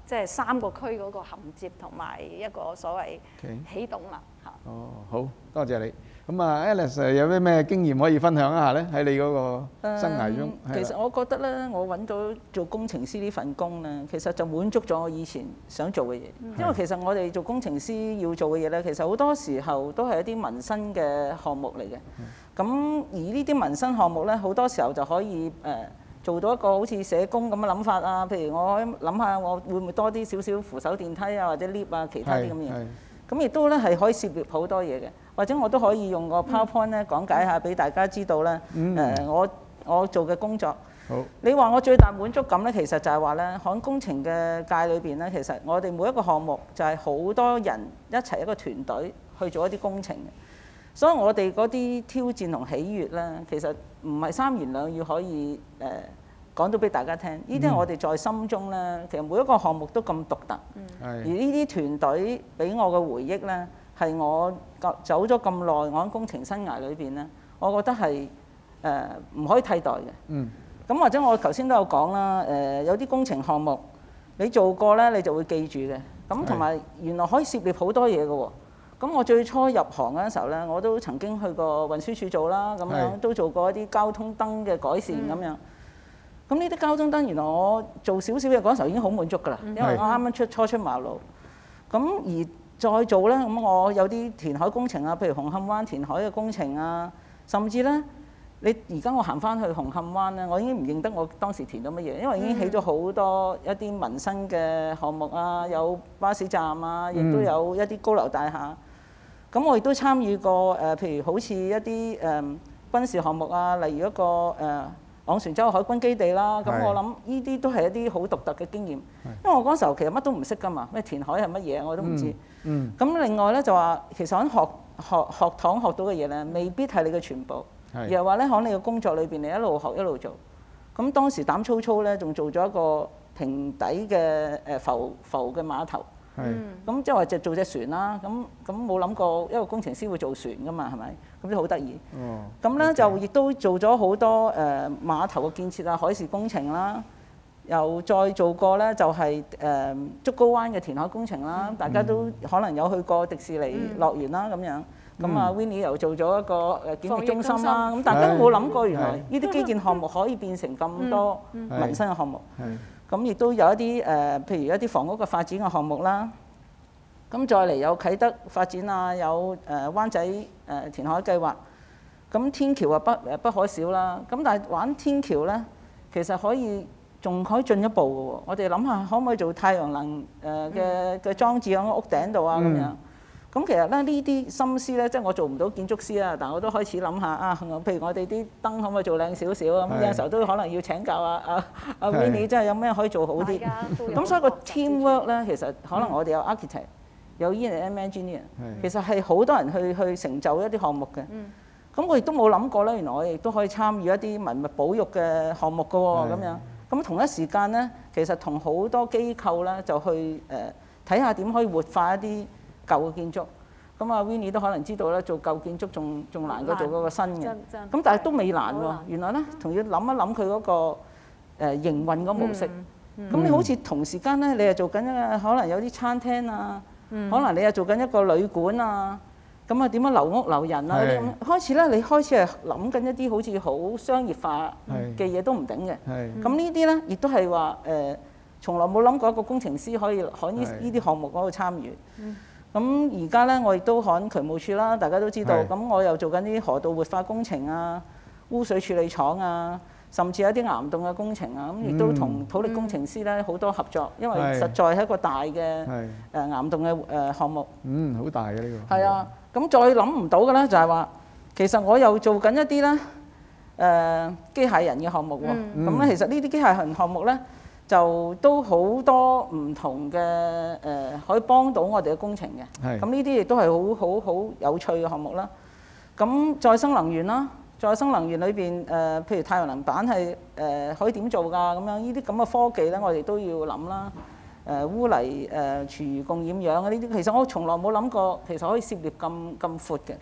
即係3個區嗰個銜接同埋一個所謂起動啦嚇。 哦，好多謝你。咁啊 Alice 有咩經驗可以分享一下咧？喺你嗰個生涯中， 其實我覺得咧，我揾到做工程師呢份工咧，其實就滿足咗我以前想做嘅嘢。因為其實我哋做工程師要做嘅嘢咧，其實好多時候都係一啲民生嘅項目嚟嘅。咁而呢啲民生項目咧，好多時候就可以做到一個好似社工咁嘅諗法啊。譬如我可以諗下，我會唔會多啲少少扶手電梯啊，或者 lift 啊，其他啲咁嘅嘢。咁亦都咧係可以涉獵好多嘢嘅，或者我都可以用個 PowerPoint 咧講解下俾大家知道咧。我做嘅工作。 好。 你話我最大滿足感咧，其實就係話咧，喺工程嘅界裏邊咧，其實我哋每一個項目就係好多人一齊一個團隊去做一啲工程嘅。所以我哋嗰啲挑戰同喜悅咧，其實唔係三言兩語可以講到俾大家聽。呢啲係我哋在心中咧，其實每一個項目都咁獨特。而呢啲團隊俾我嘅回憶咧，係我走咗咁耐，我喺工程生涯裏邊咧，我覺得係唔可以替代嘅。咁或者我頭先都有講啦，有啲工程項目你做過咧，你就會記住嘅。咁同埋原來可以涉獵好多嘢嘅喎。咁我最初入行嗰陣時候咧，我都曾經去過運輸署做啦，咁樣都做過一啲交通燈嘅改善咁樣。咁呢啲交通燈原來我做少少嘢嗰陣時候已經好滿足㗎啦，因為我啱啱初出茅廬。咁而再做咧，咁我有啲填海工程啊，譬如紅磡灣填海嘅工程啊，甚至咧，你而家我行翻去紅磡灣咧，我已經唔認得我當時填咗乜嘢，因為已經起咗好多一啲民生嘅項目啊，有巴士站啊，亦都有一啲高樓大廈。咁我亦都參與過譬如好似一啲軍事項目啊，例如一個昂船洲海軍基地啦。咁我諗呢啲都係一啲好獨特嘅經驗，因為我嗰時候其實乜都唔識㗎嘛，咩填海係乜嘢我都唔知。咁另外咧就話，其實喺學堂學到嘅嘢咧，未必係你嘅全部，而係話咧喺你嘅工作裏邊，你一路學一路做。咁當時膽粗粗咧，仲做咗一個平底嘅浮嘅碼頭。咁即係話就做隻船啦。咁冇諗過一個工程師會做船㗎嘛，係咪？咁都好得意。咁咧就亦都做咗好多碼頭嘅建設啊、海事工程啦。又再做過咧就係竹篙灣嘅填海工程啦。大家都可能有去過迪士尼樂園啦咁樣。咁啊 Winnie 又做咗一個檢疫中心啦。咁大家都冇諗過原來呢啲基建項目可以變成咁多民生嘅項目。咁亦都有一啲譬如一啲房屋嘅發展嘅項目啦。咁再嚟有啟德發展啊，有灣仔填海計劃。咁天橋啊不可少啦。咁但係玩天橋咧，其實仲可以進一步嘅喎。我哋諗下可唔可以做太陽能嘅裝置喺個屋頂度啊咁樣。咁其實咧呢啲心思咧，即係我做唔到建築師啊，但係我都開始諗下啊。譬如我哋啲燈可唔可以做靚少少咁？有時候都可能要請教阿 Winnie， 真係有咩可以做好啲。咁所以個 teamwork 咧，其實可能我哋有 architect，有 engineer， 其實係好多人去成就一啲項目嘅。咁我亦都冇諗過咧，原來我亦都可以參與一啲文物保育嘅項目㗎喎，咁樣。咁同一時間咧，其實同好多機構咧就去睇下點可以活化一啲舊嘅建築。咁啊 Winnie 都可能知道咧，做舊建築仲難過做嗰個新嘅。咁但係都未難喎。原來咧，仲要諗一諗佢嗰個營運嗰模式。咁你好似同時間咧，你係做緊可能有啲餐廳啊，可能你係做緊一個旅館啊。咁啊點樣留屋留人啊嗰啲咁，開始咧你開始係諗緊一啲好似好商業化嘅嘢都唔頂嘅。咁呢啲咧亦都係話從來冇諗過一個工程師可以喺呢啲項目嗰度參與。咁而家咧我亦都喺渠務署啦，大家都知道。咁我又做緊啲河道活化工程啊、污水處理廠啊，甚至有一啲岩洞嘅工程啊。咁亦都同土力工程師咧好多合作，因為實在係一個大嘅岩洞嘅項目。 好大嘅呢個。 係啊。咁再諗唔到嘅咧，就係話其實我又做緊一啲咧機械人嘅項目喎。咁咧其實呢啲機械人項目咧，就都好多唔同嘅可以幫到我哋嘅工程嘅。咁呢啲亦都係好有趣嘅項目啦。咁再生能源啦，再生能源裏邊譬如太陽能板係可以點做㗎？咁樣呢啲咁嘅科技咧，我哋都要諗啦。污泥廚餘共染氧啊呢啲，其實我從來冇諗過，其實可以涉獵咁闊嘅。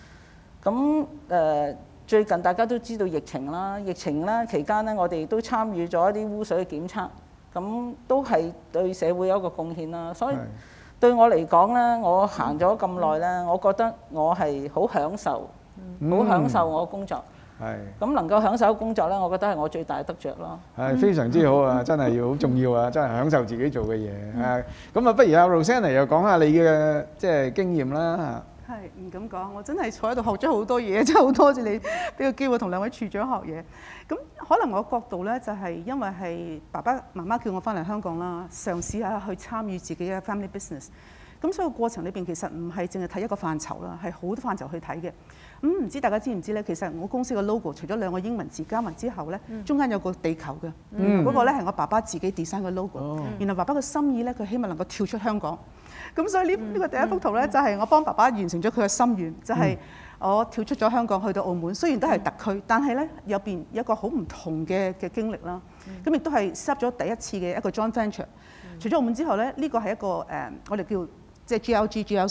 咁最近大家都知道疫情啦，疫情咧期間咧，我哋都參與咗一啲污水嘅檢測。 咁都係對社會有一個貢獻啦。所以對我嚟講咧，我行咗咁耐咧，我覺得我係好享受，好享受我工作。咁能夠享受工作咧，我覺得係我最大嘅得着咯。 係非常之好啊！真係要好重要啊！真係享受自己做嘅嘢。咁啊，不如阿 Rosanna 又講下你嘅即係經驗啦。 係唔敢講，我真係坐喺度學咗好多嘢，真係好多謝你俾個機會同兩位處長學嘢。咁可能我角度咧就係因為係爸爸媽媽叫我翻嚟香港啦，嘗試下去參與自己嘅 family business。咁所以個過程裏邊其實唔係淨係睇一個範疇啦，係好多範疇去睇嘅。唔知大家知唔知咧？其實我公司嘅 logo 除咗兩個英文字加埋之後咧，中間有個地球嘅，嗰個咧係我爸爸自己 design 嘅 logo。然後爸爸嘅心意咧，佢希望能夠跳出香港。咁所以呢個第一幅圖咧，就係我幫爸爸完成咗佢嘅心願，就係我跳出咗香港去到澳門。雖然都係特區，但係咧有邊一個好唔同嘅經歷啦。咁亦都係 set 咗第一次嘅一個 joint venture。除咗澳門之後咧，呢個係一個我哋叫即係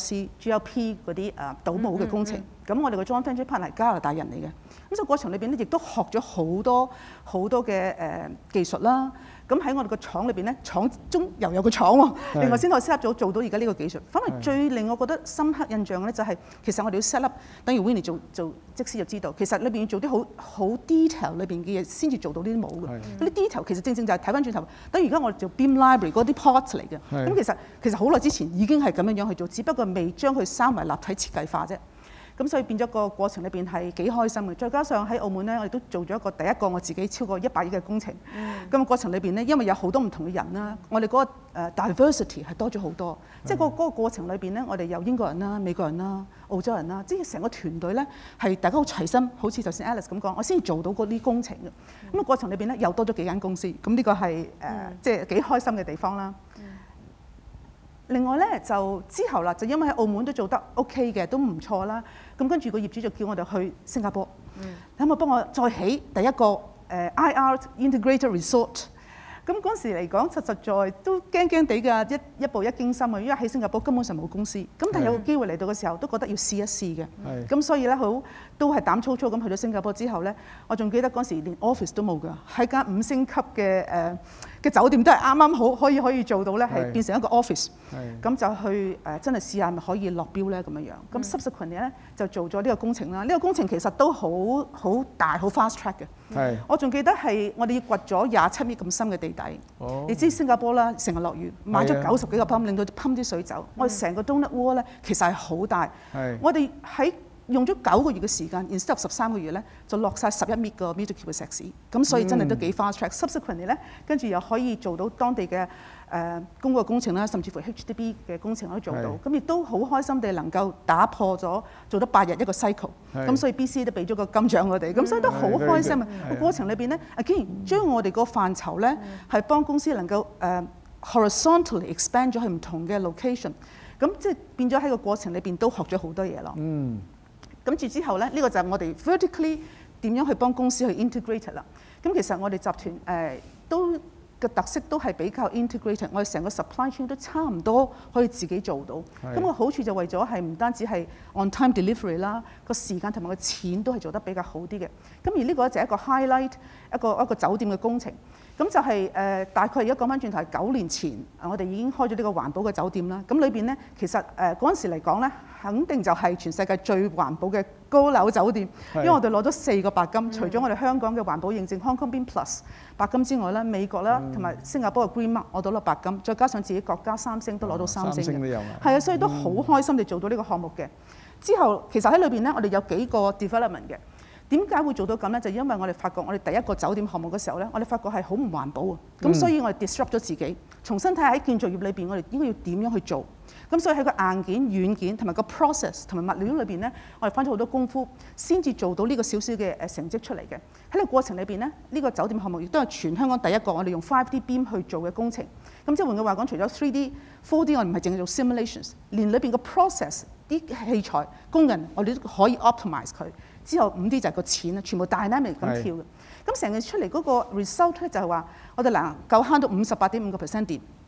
GLP 嗰啲倒模嘅工程。咁我哋個 joint venture partner 係加拿大人嚟嘅。咁所以過程裏邊咧，亦都學咗好多嘅技術啦。咁喺我哋個廠裏邊咧，廠中又有個廠喎。另外先可以 set up 咗做到而家呢個技術。反為最令我覺得深刻印象咧，就係其實我哋要 set up，等於 Winnie 做則師就知道，其實裏邊要做啲好 detail 裏邊嘅嘢先至做到呢啲模嘅。嗰啲 detail 其實正就係睇翻轉頭，等於而家我哋做 beam library 嗰啲 part 嚟嘅。咁其實好耐之前已經係咁樣去做，只不過未將佢三維立體設計化啫。咁所以變咗個過程裏邊係幾開心嘅，再加上喺澳門咧，我哋都做咗一個第一個我自己超過100億嘅工程。咁過程裏邊咧，因為有好多唔同嘅人啦，我哋嗰個diversity 係多咗好多。即係嗰個過程裏邊咧，我哋有英國人啦、美國人啦、澳洲人啦，即係成個團隊咧係大家好齊心，好似頭先 Alice 咁講，我先至做到嗰啲工程嘅。咁過程裏邊咧又多咗幾間公司，咁呢個係即係幾開心嘅地方啦。另外咧就之後啦，就因為喺澳門都做得 OK 嘅，都唔錯啦。咁跟住個業主就叫我哋去新加坡，咁我幫我再起第一個IR Integrated Resort。咁嗰時嚟講，實在都驚驚地㗎，一步一驚心啊！因為喺新加坡根本上冇公司，咁但係有個機會嚟到嘅時候，都覺得要試一試嘅。咁所以咧，都係膽粗粗咁去到新加坡之後咧，我仲記得嗰時連 office 都冇㗎，喺間5星級嘅酒店都係啱啱好可以做到咧，係變成一個 office。咁就去真係試下係咪可以落標咧咁樣樣。咁 subsequently 咧就做咗呢個工程啦。呢個工程其實都好大好 fast track 嘅。我仲記得係我哋要掘咗27米咁深嘅地底。你知新加坡啦，成日落雨，買咗90幾個泵，令到泵啲水走。我哋成個 donut wall 咧其實係好大。我哋用咗9個月嘅時間 ，instead of 13個月咧，就落晒11米個 meter cube 嘅石屎。咁所以真係都幾 fast track。Subsequently 咧，跟住又可以做到當地嘅公共工程啦，甚至乎 HDB 嘅工程都做到。咁亦都好開心地能夠打破咗做得8日一個 cycle。咁所以 BC 都俾咗個金獎我哋。咁所以都好開心啊！個過程裏邊咧，竟然將我哋個範疇咧係幫公司能夠horizontally expand 咗去唔同嘅 location。咁即係變咗喺個過程裏邊都學咗好多嘢咯。咁住之後咧，呢個就係我哋 vertically 點樣去幫公司去 integrate 啦。咁其實我哋集團都嘅特色都係比較 integrated，我哋成個 supply chain 都差唔多可以自己做到。咁個好處就為咗係唔單止係 on time delivery 啦，個時間同埋個錢都係做得比較好啲嘅。咁而呢個就係一個 highlight 一個酒店嘅工程。咁就係大概而家講翻轉頭係9年前，我哋已經開咗呢個環保嘅酒店啦。咁裏邊咧，其實嗰陣時嚟講咧，肯定就係全世界最環保嘅高樓酒店，因為我哋攞咗4個白金，除咗我哋香港嘅環保認證 Hong Kong Green Plus 白金之外咧，美國啦同埋新加坡嘅 Green Mark 我攞咗白金，再加上自己國家3星都攞到3星嘅，係啊，所以都好開心地做到呢個項目嘅。之後其實喺裏邊咧，我哋有幾個 development 嘅。點解會做到咁咧？就因為我哋發覺我哋第一個酒店項目嘅時候咧，我哋發覺係好唔環保啊。咁所以我哋 disrupt 咗自己，重新睇下喺建造業裏邊我哋應該要點樣去做。咁所以喺個硬件、軟件同埋個 process 同埋物料裏邊咧，我哋花咗好多功夫，先至做到呢個少少嘅成績出嚟嘅。喺呢個過程裏邊咧，呢個酒店項目亦都係全香港第一個我哋用 5D beam 去做嘅工程。咁即係換句話講，除咗 3D、4D， 我哋唔係淨係做 simulations， 連裏邊個 process 啲器材、工人，我哋都可以 optimize 佢。之後5D 就係個錢啦，全部 dynamic 咁跳嘅。咁成件出嚟嗰個 result 咧就係話，我哋能夠慳到58.5% 電，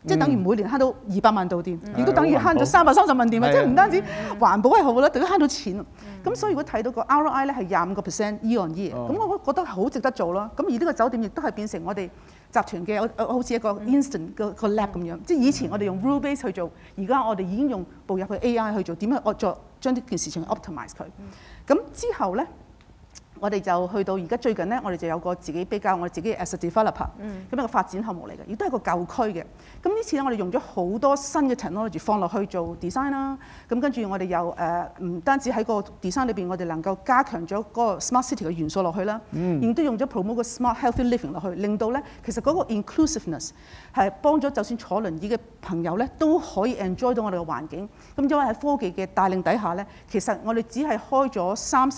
即係等於每年慳到200萬度電，亦都等於慳咗330萬電啊！即係唔單止環保係好啦，仲要慳到錢。咁所以如果睇到個 ROI 咧係25% year on year，咁我覺得好值得做啦。咁而呢個酒店亦都係變成我哋集團嘅好似一個 instant 個 lab 咁樣。即係以前我哋用 rule base 去做，而家我哋已經用步入去 AI 去做，點樣我再將呢件事情 optimize 佢。咁之後咧，我哋就去到而家最近咧，我哋就有個自己比較我哋自己 as a developer 咁一個發展項目嚟嘅，亦都係個舊區嘅。咁呢次咧，我哋用咗好多新嘅 technology 放落去做 design 啦。咁跟住我哋又唔單止喺個 design 裏邊，我哋能夠加強咗嗰個 smart city 嘅元素落去啦，亦都用咗 promote 個 smart healthy living 落去，令到咧其實嗰個 inclusiveness 係幫咗就算坐輪椅嘅朋友咧都可以 enjoy 到我哋嘅環境。咁因為喺科技嘅帶領底下咧，其實我哋只係開咗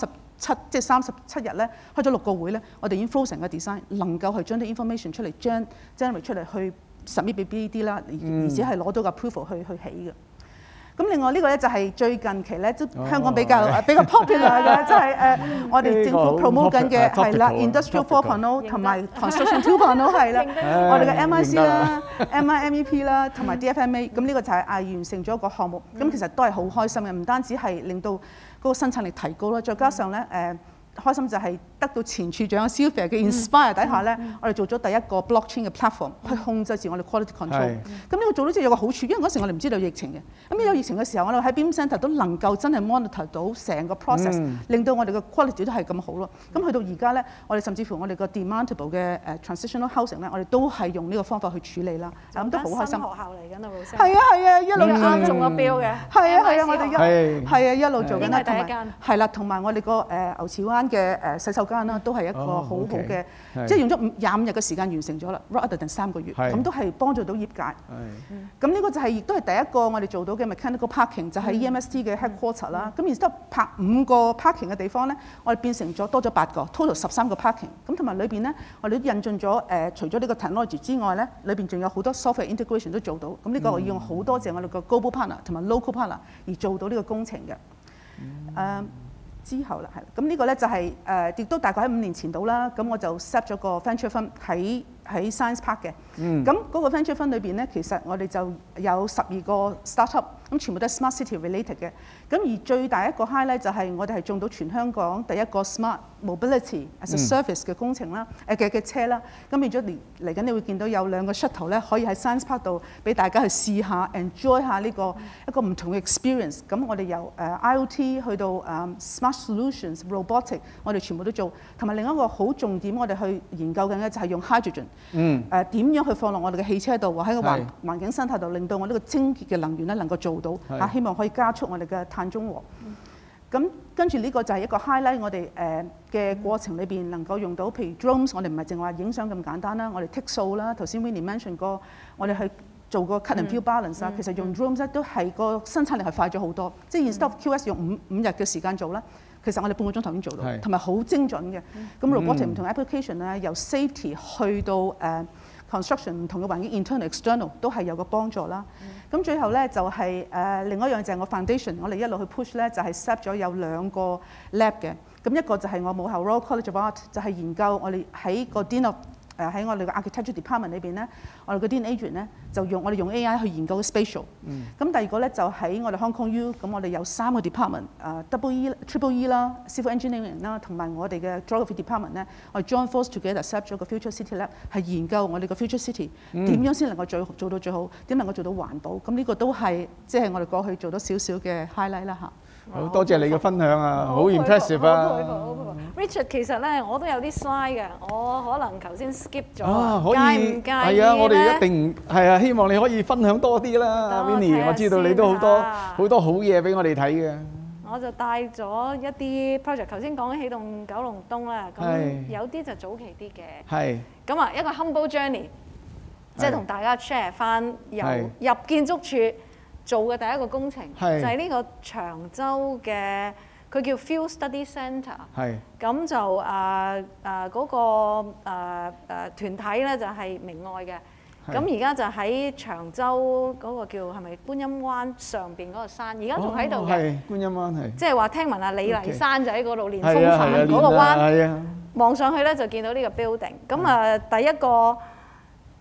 37日咧，開咗6個會咧，我哋已經 flow 成個 design， 能夠係將啲 information 出嚟generate 出嚟去 submit 俾 BD 啦，而且係攞到個 approval 去起嘅。咁另外呢個咧就係最近期咧，都香港比較 popular 嘅，即係我哋政府 promote 緊嘅係啦 ，Industrial 4.0同埋 Construction 2.0係啦，我哋嘅 MIC 啦、MIMEP 啦同埋 DFMA， 咁呢個就係完成咗一個項目，咁其實都係好開心嘅，唔單止係令到嗰個生產力提高啦，再加上咧開心就係得到前處長 Sylvia 嘅 inspire 底下咧，我哋做咗第一個 blockchain 嘅 platform 去控制住我哋 quality control。咁呢個做到之後有個好處，因為嗰時我哋唔知道疫情嘅，咁有疫情嘅時候，我哋喺 BIM Centre 都能夠真係 monitor 到成個 process，令到我哋嘅 quality 都係咁好咯。咁去到而家咧，我哋甚至乎我哋個 demandable 嘅transitional housing 咧，我哋都係用呢個方法去處理啦。咁都好開心。新學校嚟緊啊，老師。係啊，一路啱中咗標嘅。係啊，我哋一路做緊啦，同埋係啦，同埋我哋個牛池灣嘅洗手間啦，都係一個好好嘅，即係用咗25日嘅時間完成咗啦 ，rather than 3個月，咁都係幫助到業界。咁呢個就係亦都係第一個我哋做到嘅 mechanical parking， 就喺 EMST 嘅 headquarter 啦。咁然之後拍5個 parking 嘅地方咧，我哋變成咗多咗8個 ，total 13個 parking。咁同埋裏邊咧，我哋都引進咗除咗呢個 technology 之外咧，裏邊仲有好多 software integration 都做到。咁呢個我要用好多謝我哋個 global partner 同埋 local partner 而做到呢個工程嘅。之後啦，係咁呢個咧就係亦都大概喺5年前度啦。咁我就 set 咗個 venture fund 喺 Science Park 嘅。咁嗰個 venture fund 裏邊咧，其實我哋就有12個 startup， 咁全部都係 smart city related 嘅。咁而最大一個 highlight 就係我哋係中到全香港第一個 smart mobility as a service 嘅工程啦，嘅車啦。咁變咗嚟緊，你會見到有2個 shuttle 咧，可以喺 Science Park 度俾大家去試下 enjoy 下呢個一個唔同嘅 experience。咁我哋由IoT 去到smart solutions、robotic， 我哋全部都做。同埋另一個好重點，我哋去研究緊嘅就係用 hydrogen。點樣去放落我哋嘅汽車度，或喺個環境生態度，令到我呢個清潔嘅能源咧能夠做到。希望可以加速我哋嘅碳中和。咁跟住呢個就係一個 highlight 我哋嘅過程裏邊能夠用到，譬如 drones， 我哋唔係淨話影相咁簡單啦，我哋剔數啦。頭先 Winnie mention 過，我哋去做個 cut and fill balance 啦。其實用 drones 咧都係個生產力係快咗好多。即係 instead of QS 用5日嘅時間做啦，其實我哋半個鐘頭已經做到，同埋好精準嘅。咁 robotic 唔同 application 咧，由 safety 去到construction 唔同嘅環境 internal external 都係有個幫助啦。咁最後咧就係另外一樣就係我 foundation， 我哋一路去 push 咧就係 set 咗有2個 lab 嘅。咁一個就係我母校 Royal College of Art， 就係研究我哋喺個 Dean of 喺我哋嘅 architecture department 裏邊咧，我哋嘅 Dean Adrian 咧就我哋用 AI 去研究 spatial。咁第二個咧就喺我哋 Hong Kong U， 咁我哋有3個 department，Double E、Triple E 啦、Civil Engineering 啦，同埋我哋嘅 Geography department 咧，我哋 join force together set 咗個 Future City Lab， 係研究我哋嘅 Future City 點樣先能夠做到最好，點能夠做到環保。咁呢個都係即係我哋過去做咗少少嘅 highlight 啦嚇。 好多謝你嘅分享啊，好 impressive 啊！ 好佩服，好佩服。Richard 其實咧我都有啲 slide 嘅，我可能頭先 skip 咗，介唔介意咧？ 係啊，我哋一定係啊，希望你可以分享多啲啦 ，Winnie。我知道你都好多好嘢俾我哋睇嘅。 我就帶咗一啲 project， 頭先講緊起動九龍東啦，咁有啲就早期啲嘅。係。咁啊，一個 humble journey， 即係同大家 share 翻由入建築署做嘅第一個工程，就係呢個長洲嘅，佢叫 Field Study Centre。咁就嗰個團體咧就係明愛嘅。咁而家就喺長洲嗰個叫係咪觀音灣上邊嗰個山，而家仲喺度嘅。係觀音灣係。即係話聽聞啊，李麗珊就喺嗰度練風帆嗰個灣。望上去咧就見到呢個 building。咁第一個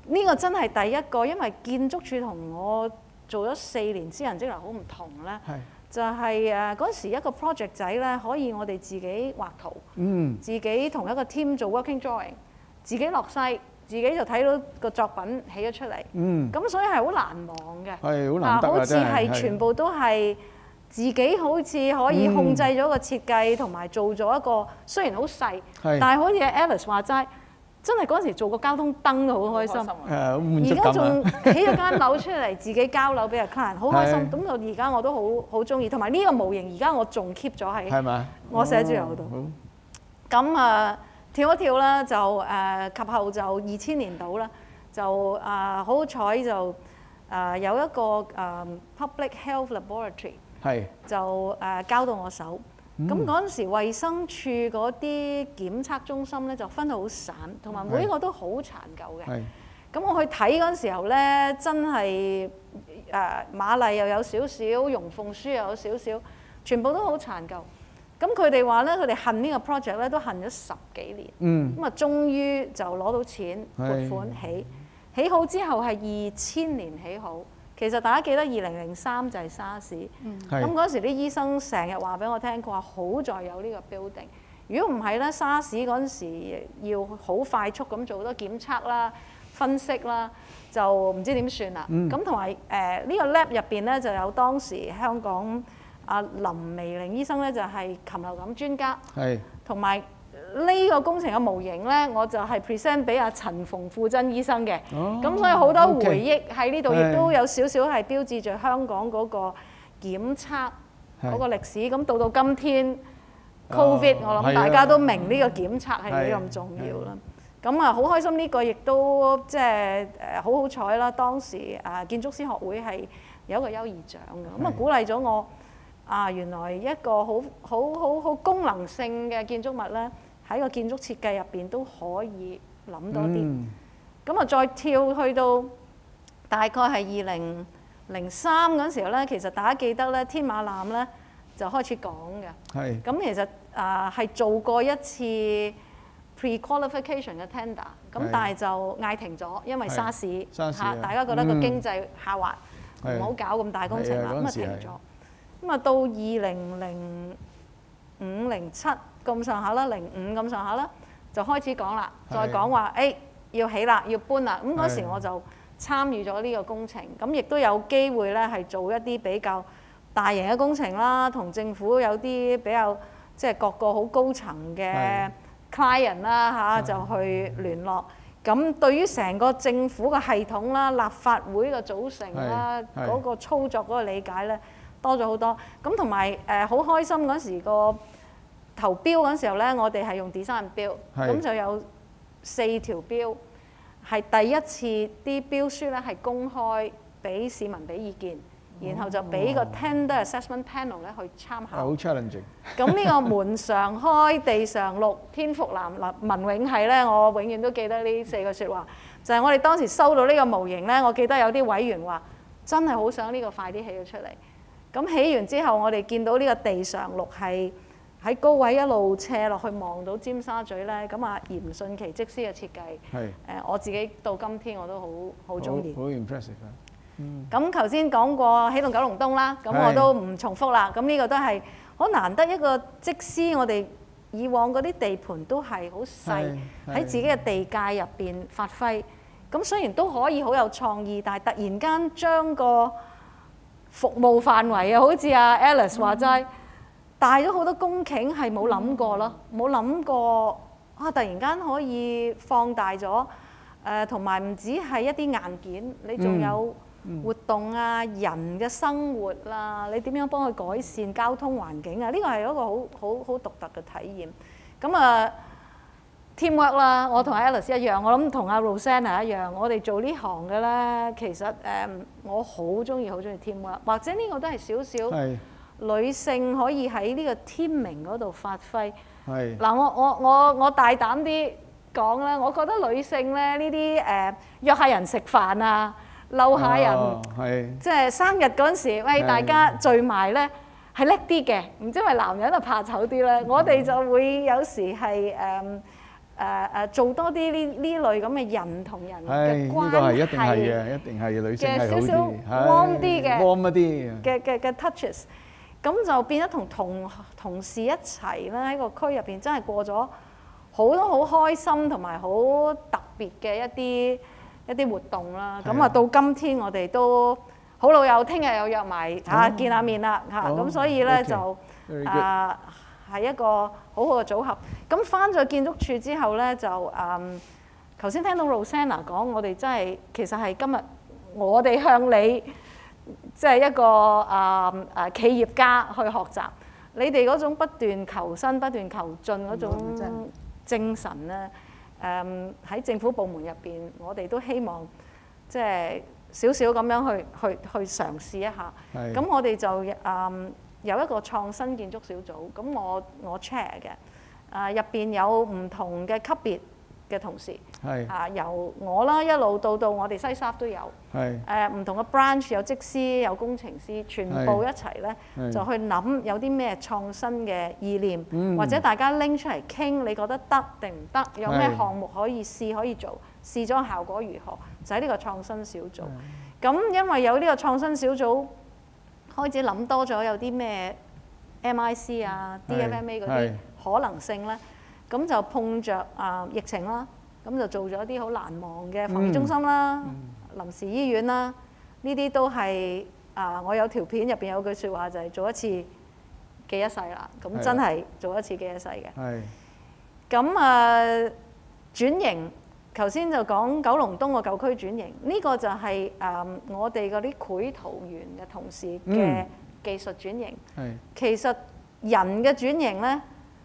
呢個真係第一個，因為建築署同我做咗4年私人職能好唔同咧。 係。 就係嗰時一個 project 仔咧，可以我哋自己畫圖，自己同一個 team 做 working drawing， 自己落西，自己就睇到個作品起咗出嚟。咁所以係好難忘嘅。 係好難得啊！ 好似係全部都係自己好似可以控制咗個設計，同埋做咗一個雖然好細，但係好似 Alice 話齋。真係嗰陣時做個交通燈都好開心，而家仲起咗間樓出嚟，自己交樓俾人 client， 好開心。咁就而家我都好中意，同埋呢個模型而家我仲 keep 咗喺我寫字樓度。咁跳一跳啦，就及後就2000年度啦，就好彩就有一個public health laboratory， 就交到我手。咁嗰陣時，衛生署嗰啲檢測中心咧就分到好散，同埋每一個都好殘舊嘅。咁我去睇嗰陣時候咧，真係瑪麗又有少少，容鳳書又有少少，全部都好殘舊。咁佢哋話咧，佢哋恨呢個 project 咧都恨咗10幾年。咁終於就攞到錢撥款起好之後係2000年起好。其實大家記得2003就係沙士，咁嗰時啲醫生成日話俾我聽，佢話好在有呢個 building。如果唔係咧，沙士嗰陣時要好快速咁做好多檢測啦、分析啦，就唔知點算啦。咁同埋呢個 lab 入邊咧就有當時香港阿林眉玲醫生咧就係禽流感專家，同埋呢個工程嘅模型咧，我就係 present 俾阿陳馮富珍醫生嘅，咁所以好多回憶喺呢度，亦都有少少係標誌住香港嗰個檢測嗰個歷史。咁到今天 Covid， 我諗大家都明呢個檢測係幾咁重要啦。咁好開心呢個亦都即係好彩啦。當時建築師學會係有一個優異獎嘅，咁鼓勵咗我原來一個好功能性嘅建築物咧。喺個建築設計入邊都可以諗多啲，咁再跳去到大概係2003嗰陣時候咧，其實大家記得咧，天馬艦咧就開始講嘅。咁其實係做過一次 pre-qualification 嘅 tender， 咁但係就嗌停咗，因為沙士大家覺得個經濟下滑，唔好搞咁大工程啦，咁停咗。咁到2005、07咁上下啦，05咁上下啦，就開始講啦，再講話要起啦，要搬啦。咁嗰時我就參與咗呢個工程，咁亦都有機會咧係做一啲比較大型嘅工程啦，同政府有啲比較即係各個好高層嘅 client 啦就去聯絡。咁對於成個政府嘅系統啦、立法會嘅組成啦、嗰個操作嗰個理解咧多咗好多。咁同埋好開心嗰時個投標嗰陣時候咧，我哋係用 design 標，咁就有4條標，係第一次啲標書咧係公開俾市民俾意見，然後就俾個 tender assessment panel 咧去參考。好 challenging。 咁呢個門常開，地常綠，天復藍，文永係咧，我永遠都記得呢4句説話。就係我哋當時收到呢個模型咧，我記得有啲委員話真係好想呢個快啲起咗出嚟。咁起完之後，我哋見到呢個地常綠係喺高位一路斜落去望到尖沙咀咧，咁嚴迅奇則師嘅設計，我自己到今天我都好中意。 好 impressive 啊！ 咁頭先講過起動九龍東啦，咁我都唔重複啦。咁呢個都係好難得一個則師，我哋以往嗰啲地盤都係好細，喺自己嘅地界入邊發揮。咁雖然都可以好有創意，但係突然間將個服務範圍好似阿 Alice 話齋，大咗好多公頃，係冇諗過咯，冇諗過突然間可以放大咗，同埋唔止係一啲硬件，你仲有活動啊、人嘅生活啦，你點樣幫佢改善交通環境啊？呢個係一個好獨特嘅體驗。咁teamwork 啦，我同 Alice 一樣，我諗同阿 Rosanna 一樣，我哋做呢行嘅咧，其實我好中意 teamwork， 或者呢個都係少少女性可以喺呢個 teaming 嗰度發揮。嗱，我大膽啲講啦，我覺得女性咧呢啲約下人食飯啊，嬲下人，即係生日嗰陣時，喂大家聚埋咧係叻啲嘅，唔知係咪男人就怕醜啲咧？我哋就會有時係做多啲呢類咁嘅人同人嘅關係， 呢個係一定係嘅，一定係女性係好嘅少少啲 warm 啲嘅 warm 一啲嘅 touches， 咁就變咗同同事一齊咧喺個區入邊，真係過咗好多好開心同埋好特別嘅一啲活動啦。咁啊到今天我哋都好老友，聽日又約埋見下面啦嚇，咁所以咧就係一個好好嘅組合。咁翻咗建築署之後咧，就頭先聽到 Rosanna 講，我哋真係其實係今日我哋向你即係一個企業家去學習，你哋嗰種不斷求新、不斷求進嗰種精神咧，喺政府部門入邊，我哋都希望即係少少咁樣去嘗試一下。咁我哋就有一個創新建築小組，咁我 chair 嘅，入邊有唔同嘅級別嘅同事，由我啦一路到我哋西沙都有，唔同嘅 branch 有則師有工程師，全部一齊咧就去諗有啲咩創新嘅意念，或者大家拎出嚟傾，你覺得得定唔得？有咩項目可以試可以做？試咗效果如何？就喺呢個創新小組。咁因為有呢個創新小組，開始諗多咗有啲咩 MIC 啊、DFMA 嗰啲可能性咧，咁就碰着疫情啦，咁就做咗啲好難忘嘅防疫中心啦、臨時醫院啦，呢啲都係我有條片入邊有句説話就係做一次記一世啦，咁真係做一次記一世嘅。咁轉型，頭先就講九龍東個舊區轉型，呢個就係我哋嗰啲繪圖員嘅同事嘅技術轉型。其實人嘅轉型咧，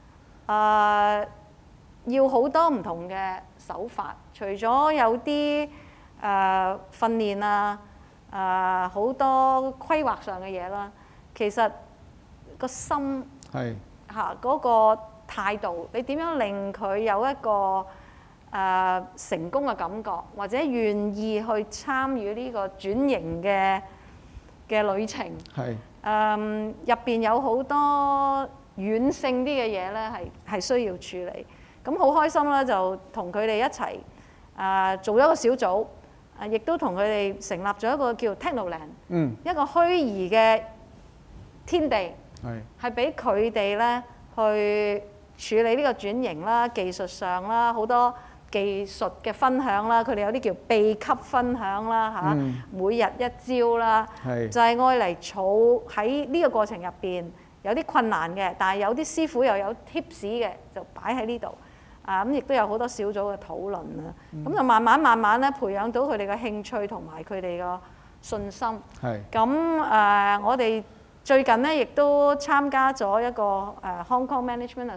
要好多唔同嘅手法，除咗有啲訓練好多規劃上嘅嘢啦，其實個心嗰個態度，你點樣令佢有一個成功嘅感覺，或者願意去參與呢個轉型嘅旅程。入邊有好多軟性啲嘅嘢咧，係需要處理。咁好開心啦，就同佢哋一齊做一個小組，亦都同佢哋成立咗一個叫 Technoland，一個虛擬嘅天地，係俾佢哋咧去處理呢個轉型啦、技術上啦、好多技術嘅分享啦，佢哋有啲叫秘笈分享啦每日一招啦，就係愛嚟儲喺呢個過程入邊有啲困難嘅，但係有啲師傅又有 tips 嘅，就擺喺呢度。咁亦都有好多小組嘅討論啦，咁就慢慢咧培養到佢哋嘅興趣同埋佢哋嘅信心。咁我哋最近咧亦都參加咗一個Hong Kong Management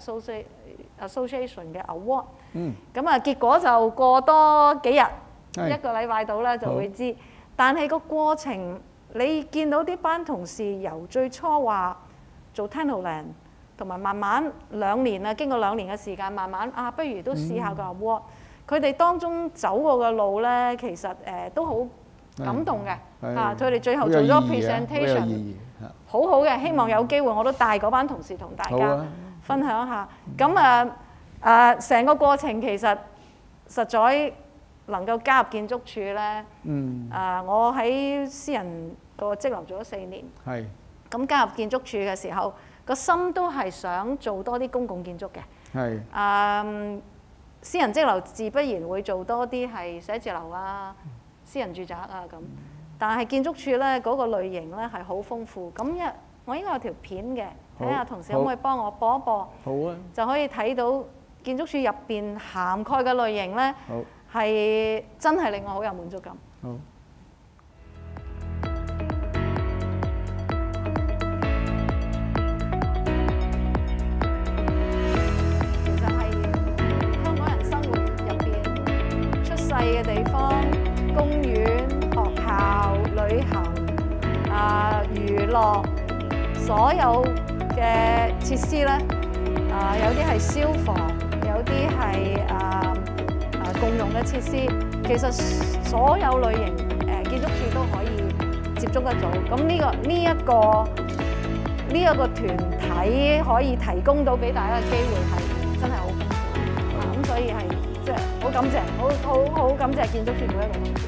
Association 嘅 award。咁結果就過多幾日，一個禮拜到咧就會知。但係個過程，你見到啲班同事由最初話做 Technoland，同埋慢慢2年啦，經過2年嘅時間，慢慢不如都試下個 award。佢哋當中走過嘅路咧，其實都好感動嘅。佢哋最後做咗 presentation，好好嘅。希望有機會我都帶嗰班同事同大家分享下。咁成個過程其實實在能夠加入建築署咧，我喺私人個職樓做咗4年。咁加入建築署嘅時候，個心都係想做多啲公共建築嘅。私人職樓自不然會做多啲係寫字樓私人住宅咁。但係建築署咧嗰個類型咧係好豐富。咁我應該有條片嘅，睇下同事可唔可以幫我播一播？好啊，就可以睇到建築署入邊涵蓋嘅類型咧，係真係令我好有滿足感。好。嘅地方，公園、學校、旅行、娛樂，所有嘅設施咧，有啲係消防，有啲係共用嘅設施。其實所有類型建築署都可以接觸得到。咁呢一個團體可以提供到俾大家嘅機會係真係好豐富。咁所以係即係好感謝，好感謝建築署每一個同事。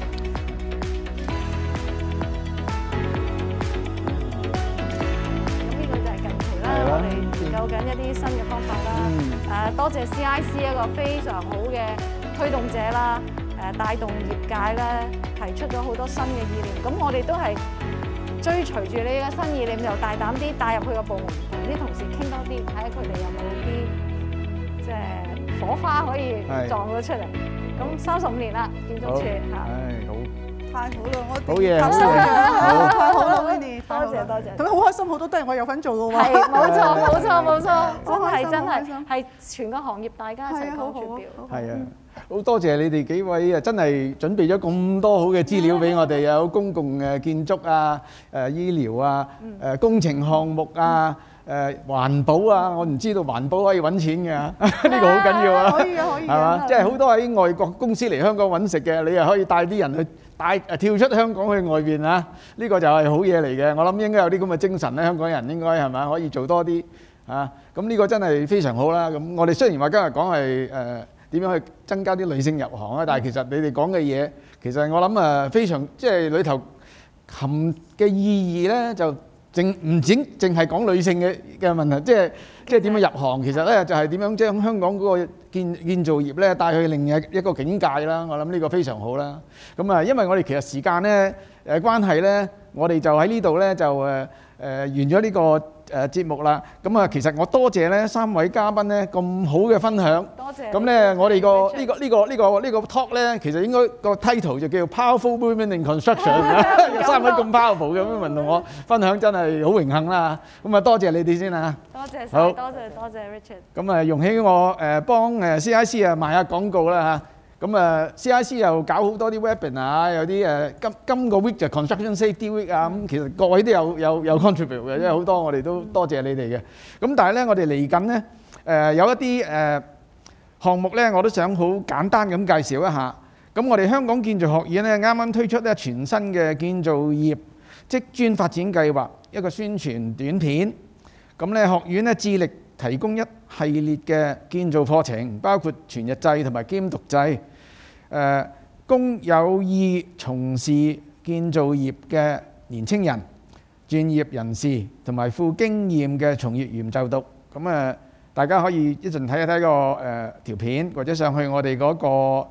咁呢個就係近期啦，我哋研究緊一啲新嘅方法啦。多謝 CIC 一個非常好嘅推動者啦，帶動業界咧提出咗好多新嘅意念。咁我哋都係追隨住你嘅新意念，就大膽啲帶入去個部門，同啲同事傾多啲，睇下佢哋有冇啲即係火花可以撞到出嚟。咁35年啦，建築署嚇。 好。 太好啦！我好嘢， 太好啦 ，Winnie， 多謝。 咁好開心，好多都係我有份做嘅喎。 係，冇錯，真係全個行業大家一齊高住標。 係啊，好多謝你哋幾位啊！真係準備咗咁多好嘅資料俾我哋，有公共嘅建築啊、醫療啊、工程項目啊、環保啊，我唔知道環保可以揾錢嘅，呢個好緊要啊！ 可以係嘛？即係好多喺外國公司嚟香港揾食嘅，你又可以帶啲人去跳出香港去外邊啊！呢個就係好嘢嚟嘅。我諗應該有啲咁嘅精神咧，香港人應該係咪可以做多啲啊？咁呢個真係非常好啦。咁我哋雖然話今日講係點樣去增加啲女性入行啊，但係其實你哋講嘅嘢，其實我諗非常即係裏頭含嘅意義咧，就唔止淨係講女性嘅問題，即係點樣入行，其實咧就係點樣將香港嗰個建造業咧帶去另一個境界啦。我諗呢個非常好啦。咁因為我哋其實時間咧關係咧，我哋就喺呢度咧就完咗呢個節目啦。咁其實我多謝咧3位嘉賓咧咁好嘅分享。 多謝。 咁咧我哋呢個 talk 咧，其實應該個 title 就叫 Powerful Women in Construction。有3位咁 powerful 嘅 women 同我分享，真係好榮幸啦。咁多謝你哋先啊。 多謝晒，多謝 Richard。 咁容許我幫CIC 賣下廣告啦嚇。咁CIC 又搞好多啲 webinar，有啲今個 week 就 Construction Safety Week 啊。咁其實各位都有 contribute 嘅，因為好多我哋都多謝你哋嘅。咁但係咧，我哋嚟緊咧有一啲項目咧，我都想好簡單咁介紹一下。咁我哋香港建造學院咧啱啱推出咧全新嘅建造業職專發展計劃，一個宣傳短片。咁咧學院咧致力提供一系列嘅建造課程，包括全日制同埋兼讀制，供有意從事建造業嘅年青人、專業人士同埋富經驗嘅從業員就讀。咁大家可以一陣睇一睇個條片，或者上去我哋嗰個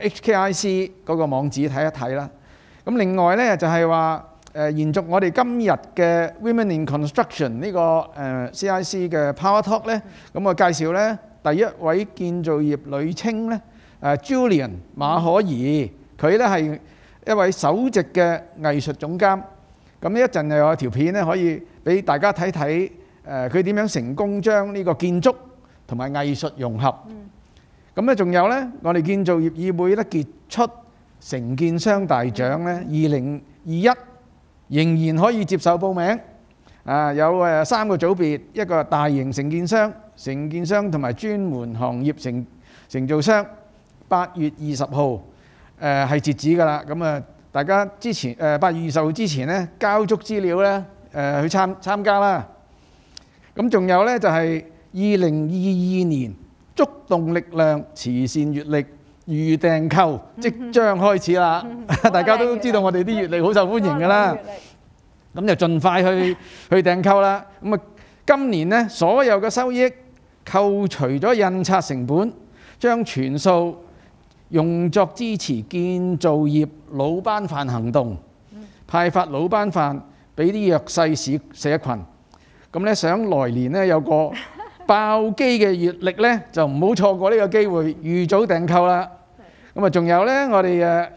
HKIC 嗰個網址睇一睇啦。咁另外咧就係話延續我哋今日嘅 Women in Construction 呢個CIC 嘅 Power Talk 咧，咁我介紹咧第一位建造業女青咧Julian 馬可兒，佢咧係一位首席嘅藝術總監。咁呢一陣又有條片咧可以俾大家睇睇佢點樣成功將呢個建築同埋藝術融合。咁咧仲有咧，我哋建造業議會咧傑出承建商大獎咧2021。仍然可以接受報名，有3個組別，一個大型承建商同埋專門行業承造商，8月20號係截止㗎啦。咁大家之前8月20號之前咧交足資料咧去參加啦。咁仲有咧就係2022年觸動力量慈善月曆預訂購即將開始啦！大家都知道我哋啲月曆好受歡迎㗎啦，咁就盡快去訂購啦。咁今年呢，所有嘅收益扣除咗印刷成本，將全數用作支持建造業魯班飯行動，派發魯班飯俾啲弱勢社群。咁咧想來年呢，有個爆機嘅月曆呢，就唔好錯過呢個機會，預早訂購啦。咁仲有呢，我哋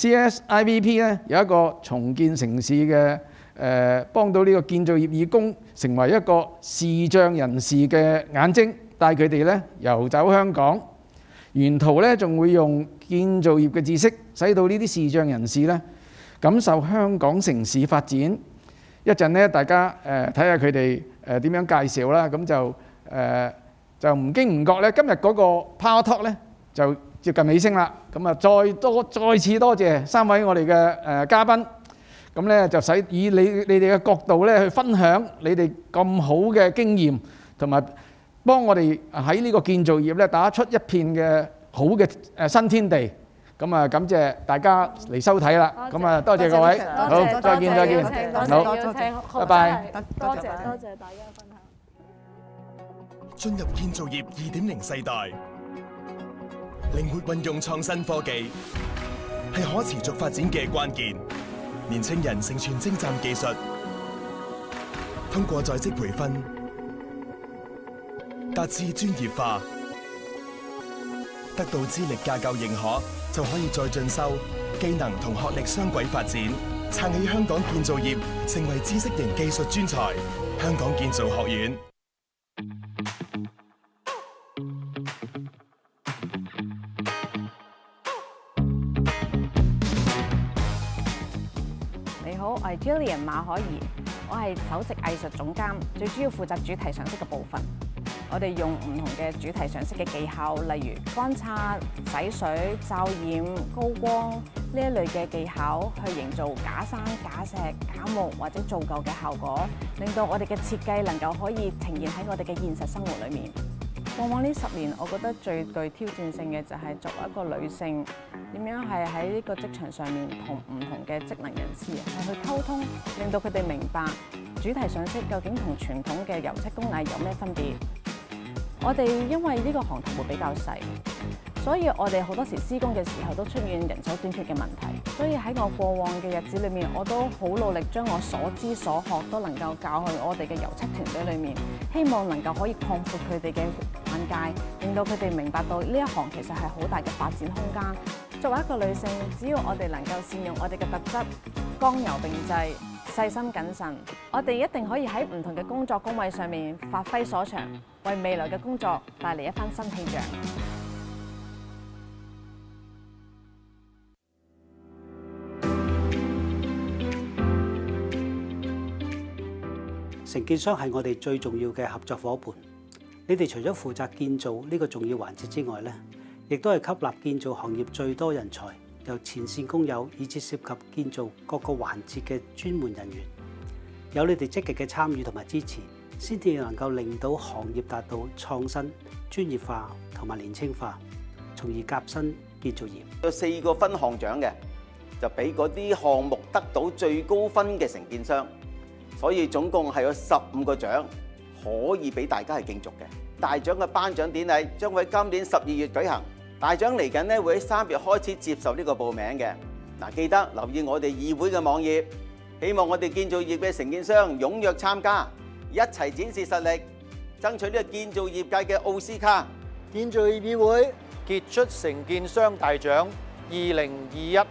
CSIPP 呢有一個重建城市嘅幫到呢個建造業義工成為一個視障人士嘅眼睛，帶佢哋呢遊走香港。沿途呢仲會用建造業嘅知識，使到呢啲視障人士呢感受香港城市發展。一陣呢，大家睇下佢哋點樣介紹啦。咁就唔經唔覺呢，今日嗰個 Power Talk 呢就接近尾聲啦。咁再次多謝3位我哋嘅嘉賓。咁咧就使以你哋嘅角度咧去分享你哋咁好嘅經驗，同埋幫我哋喺呢個建造業咧打出一片嘅好嘅新天地。咁啊，感謝大家嚟收睇啦。咁啊，多謝各位，好，再見，再見，好，拜拜。 多謝大家分享。 進入建造業2.0世代，靈活運用創新科技係可持續發展嘅關鍵。年青人承傳精湛技術，通過在職培訓，達至專業化，得到資歷架構認可，就可以再進修，技能同學歷雙軌發展，撐起香港建造業，成為知識型技術專才。香港建造學院。 你好，我係 Jillian 馬可怡，我係首席藝術總監，最主要負責主題上色嘅部分。我哋用唔同嘅主題上色嘅技巧，例如乾擦、洗水、罩染、高光呢一類嘅技巧，去營造假山、假石、假木或者造舊嘅效果，令到我哋嘅設計能夠可以呈現喺我哋嘅現實生活裏面。過往呢10年，我覺得最具挑戰性嘅就係作為一個女性，點樣係喺呢個職場上面同唔同嘅職能人士去溝通，令到佢哋明白主題上色究竟同傳統嘅油漆工藝有咩分別。我哋因為呢個行頭會比較細，所以我哋好多時施工嘅時候都出現人手短缺嘅問題。所以喺我過往嘅日子裏面，我都好努力將我所知所學都能夠教去我哋嘅油漆團隊裏面，希望能夠可以擴闊佢哋嘅眼界，令到佢哋明白到呢一行其實係好大嘅發展空間。作為一個女性，只要我哋能夠善用我哋嘅特質，剛柔並濟、細心謹慎，我哋一定可以喺唔同嘅工作崗位上面發揮所長，為未來嘅工作帶嚟一番新氣象。 承建商係我哋最重要嘅合作伙伴。你哋除咗負責建造呢個重要環節之外咧，亦都係吸納建造行業最多人才，由前線工友以至涉及建造各個環節嘅專門人員。有你哋積極嘅參與同埋支持，先至能夠令到行業達到創新、專業化同埋年輕化，從而革新建造業。 有4個分項獎嘅，就俾嗰啲項目得到最高分嘅承建商，所以總共係有15個獎可以俾大家係競逐嘅。大獎嘅頒獎典禮將會喺今年12月舉行。大獎嚟緊咧，會喺3月開始接受呢個報名嘅。嗱，記得留意我哋議會嘅網頁，希望我哋建造業嘅承建商踴躍參加，一齊展示實力，爭取呢個建造業界嘅奧斯卡。 建造業議會傑出承建商大獎2021。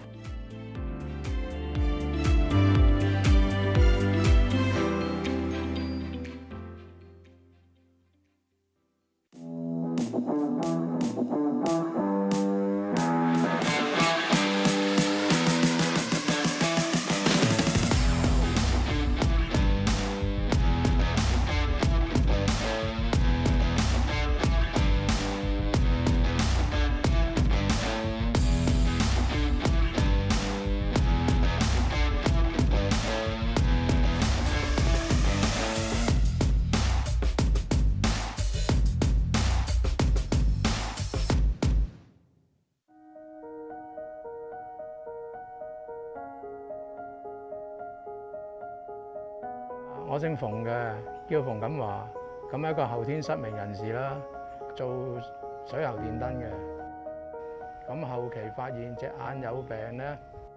我姓馮嘅，叫馮錦華，咁係一個後天失明人士啦，做水喉電燈嘅。咁後期發現隻眼有病咧，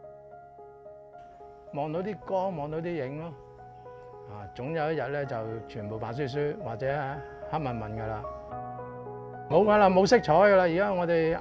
望到啲光，望到啲影咯，總有一日咧就全部白雪雪或者黑問問㗎啦，冇㗎啦，冇色彩㗎啦，而家我哋。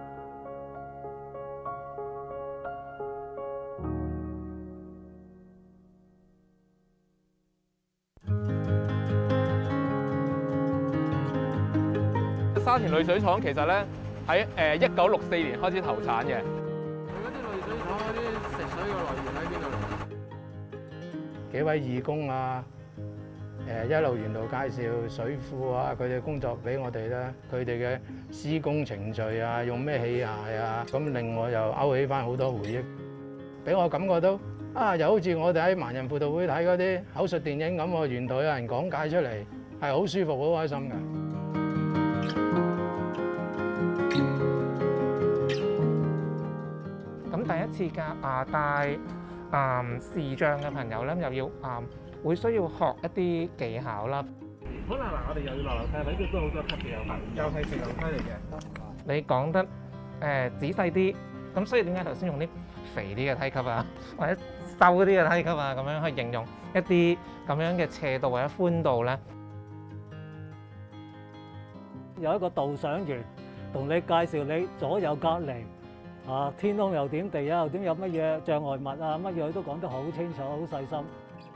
沙田濾水廠其實咧喺1964年開始投產嘅。 佢嗰啲濾水廠嗰啲食水嘅來源喺邊度嚟？幾位義工啊，一路沿途介紹水庫啊，佢哋工作俾我哋咧，佢哋嘅施工程序啊，用咩器械啊，咁令我又勾起翻好多回憶，俾我感覺到又好似我哋喺盲人輔導會睇嗰啲口述電影咁喎，沿途有人講解出嚟，係好舒服、好開心嘅。 第一次嘅帶視障嘅朋友咧，又要會需要學一啲技巧啦。 可能嗱，我哋又要落樓梯，呢度都好多級嘅有埋，又係直樓梯嚟嘅。 你講得仔細啲，咁所以點解頭先用啲肥啲嘅梯級啊，或者瘦啲嘅梯級啊，咁樣去形容一啲咁樣嘅斜度或者寬度咧？ 有一個導賞員同你介紹你左右隔離天空又點，地又點，有乜嘢障礙物啊，乜嘢佢都講得好清楚，好細心。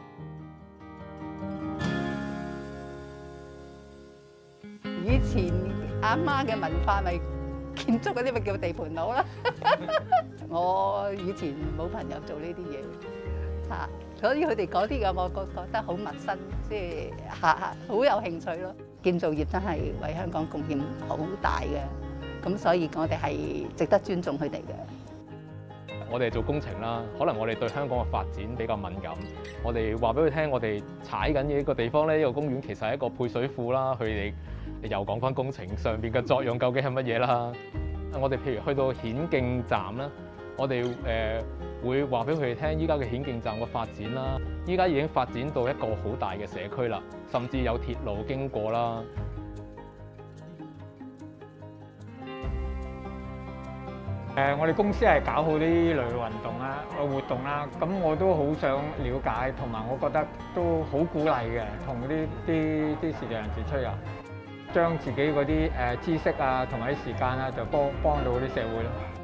以前阿媽嘅文化咪建築嗰啲咪叫地盤佬啦。我以前冇朋友做呢啲嘢嚇，所以佢哋嗰啲嘅我覺得好陌生，即係好有興趣咯。建造業真係為香港貢獻好大嘅，咁所以我哋係值得尊重佢哋嘅。 我哋做工程啦，可能我哋對香港嘅發展比較敏感。我哋話俾佢聽，我哋踩緊嘅呢個地方咧，呢個公園其實係一個配水庫啦。佢哋又講翻工程上邊嘅作用究竟係乜嘢啦？我哋譬如去到顯徑站啦，我哋會話俾佢哋聽，依家嘅顯徑站嘅發展啦，依家已經發展到一個好大嘅社區啦，甚至有鐵路經過啦。 我哋公司係搞好啲類運動啦、活動啦，咁我都好想了解，同埋我覺得都好鼓勵嘅，同啲視障人士出入，將自己嗰啲知識啊同埋啲時間啊，就幫到啲社會咯。